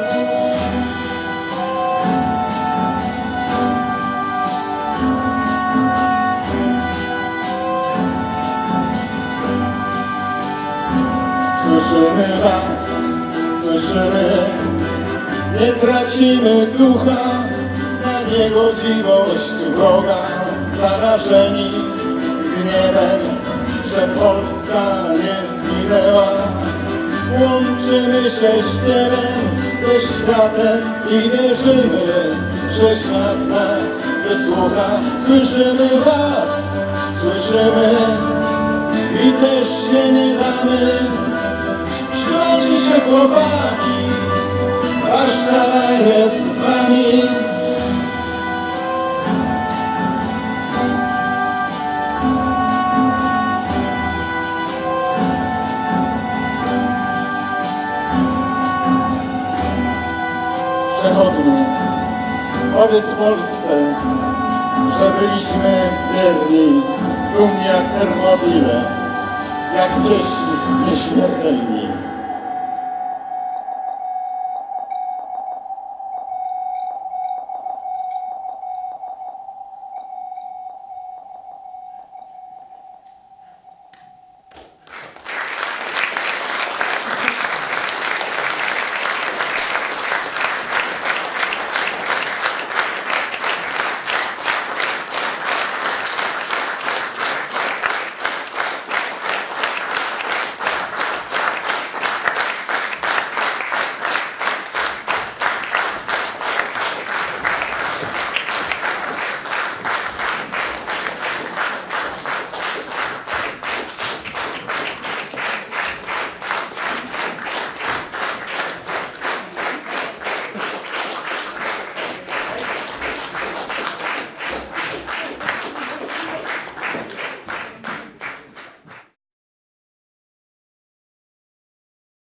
Speaker 7: Słyszymy was, słyszymy, nie tracimy ducha na niegodziwość wroga, zarażeni gniewem, że Polska nie zginęła. Łączymy się śpiewem ze światem i wierzymy, że świat nas wysłucha. Słyszymy was, słyszymy i też się nie damy. Trzymajcie się chłopaki, Warszawa jest z wami. Przechodniu, powiedz Polsce, że byliśmy wierni, dumni jak Termopile, jak pieśni nieśmiertelni.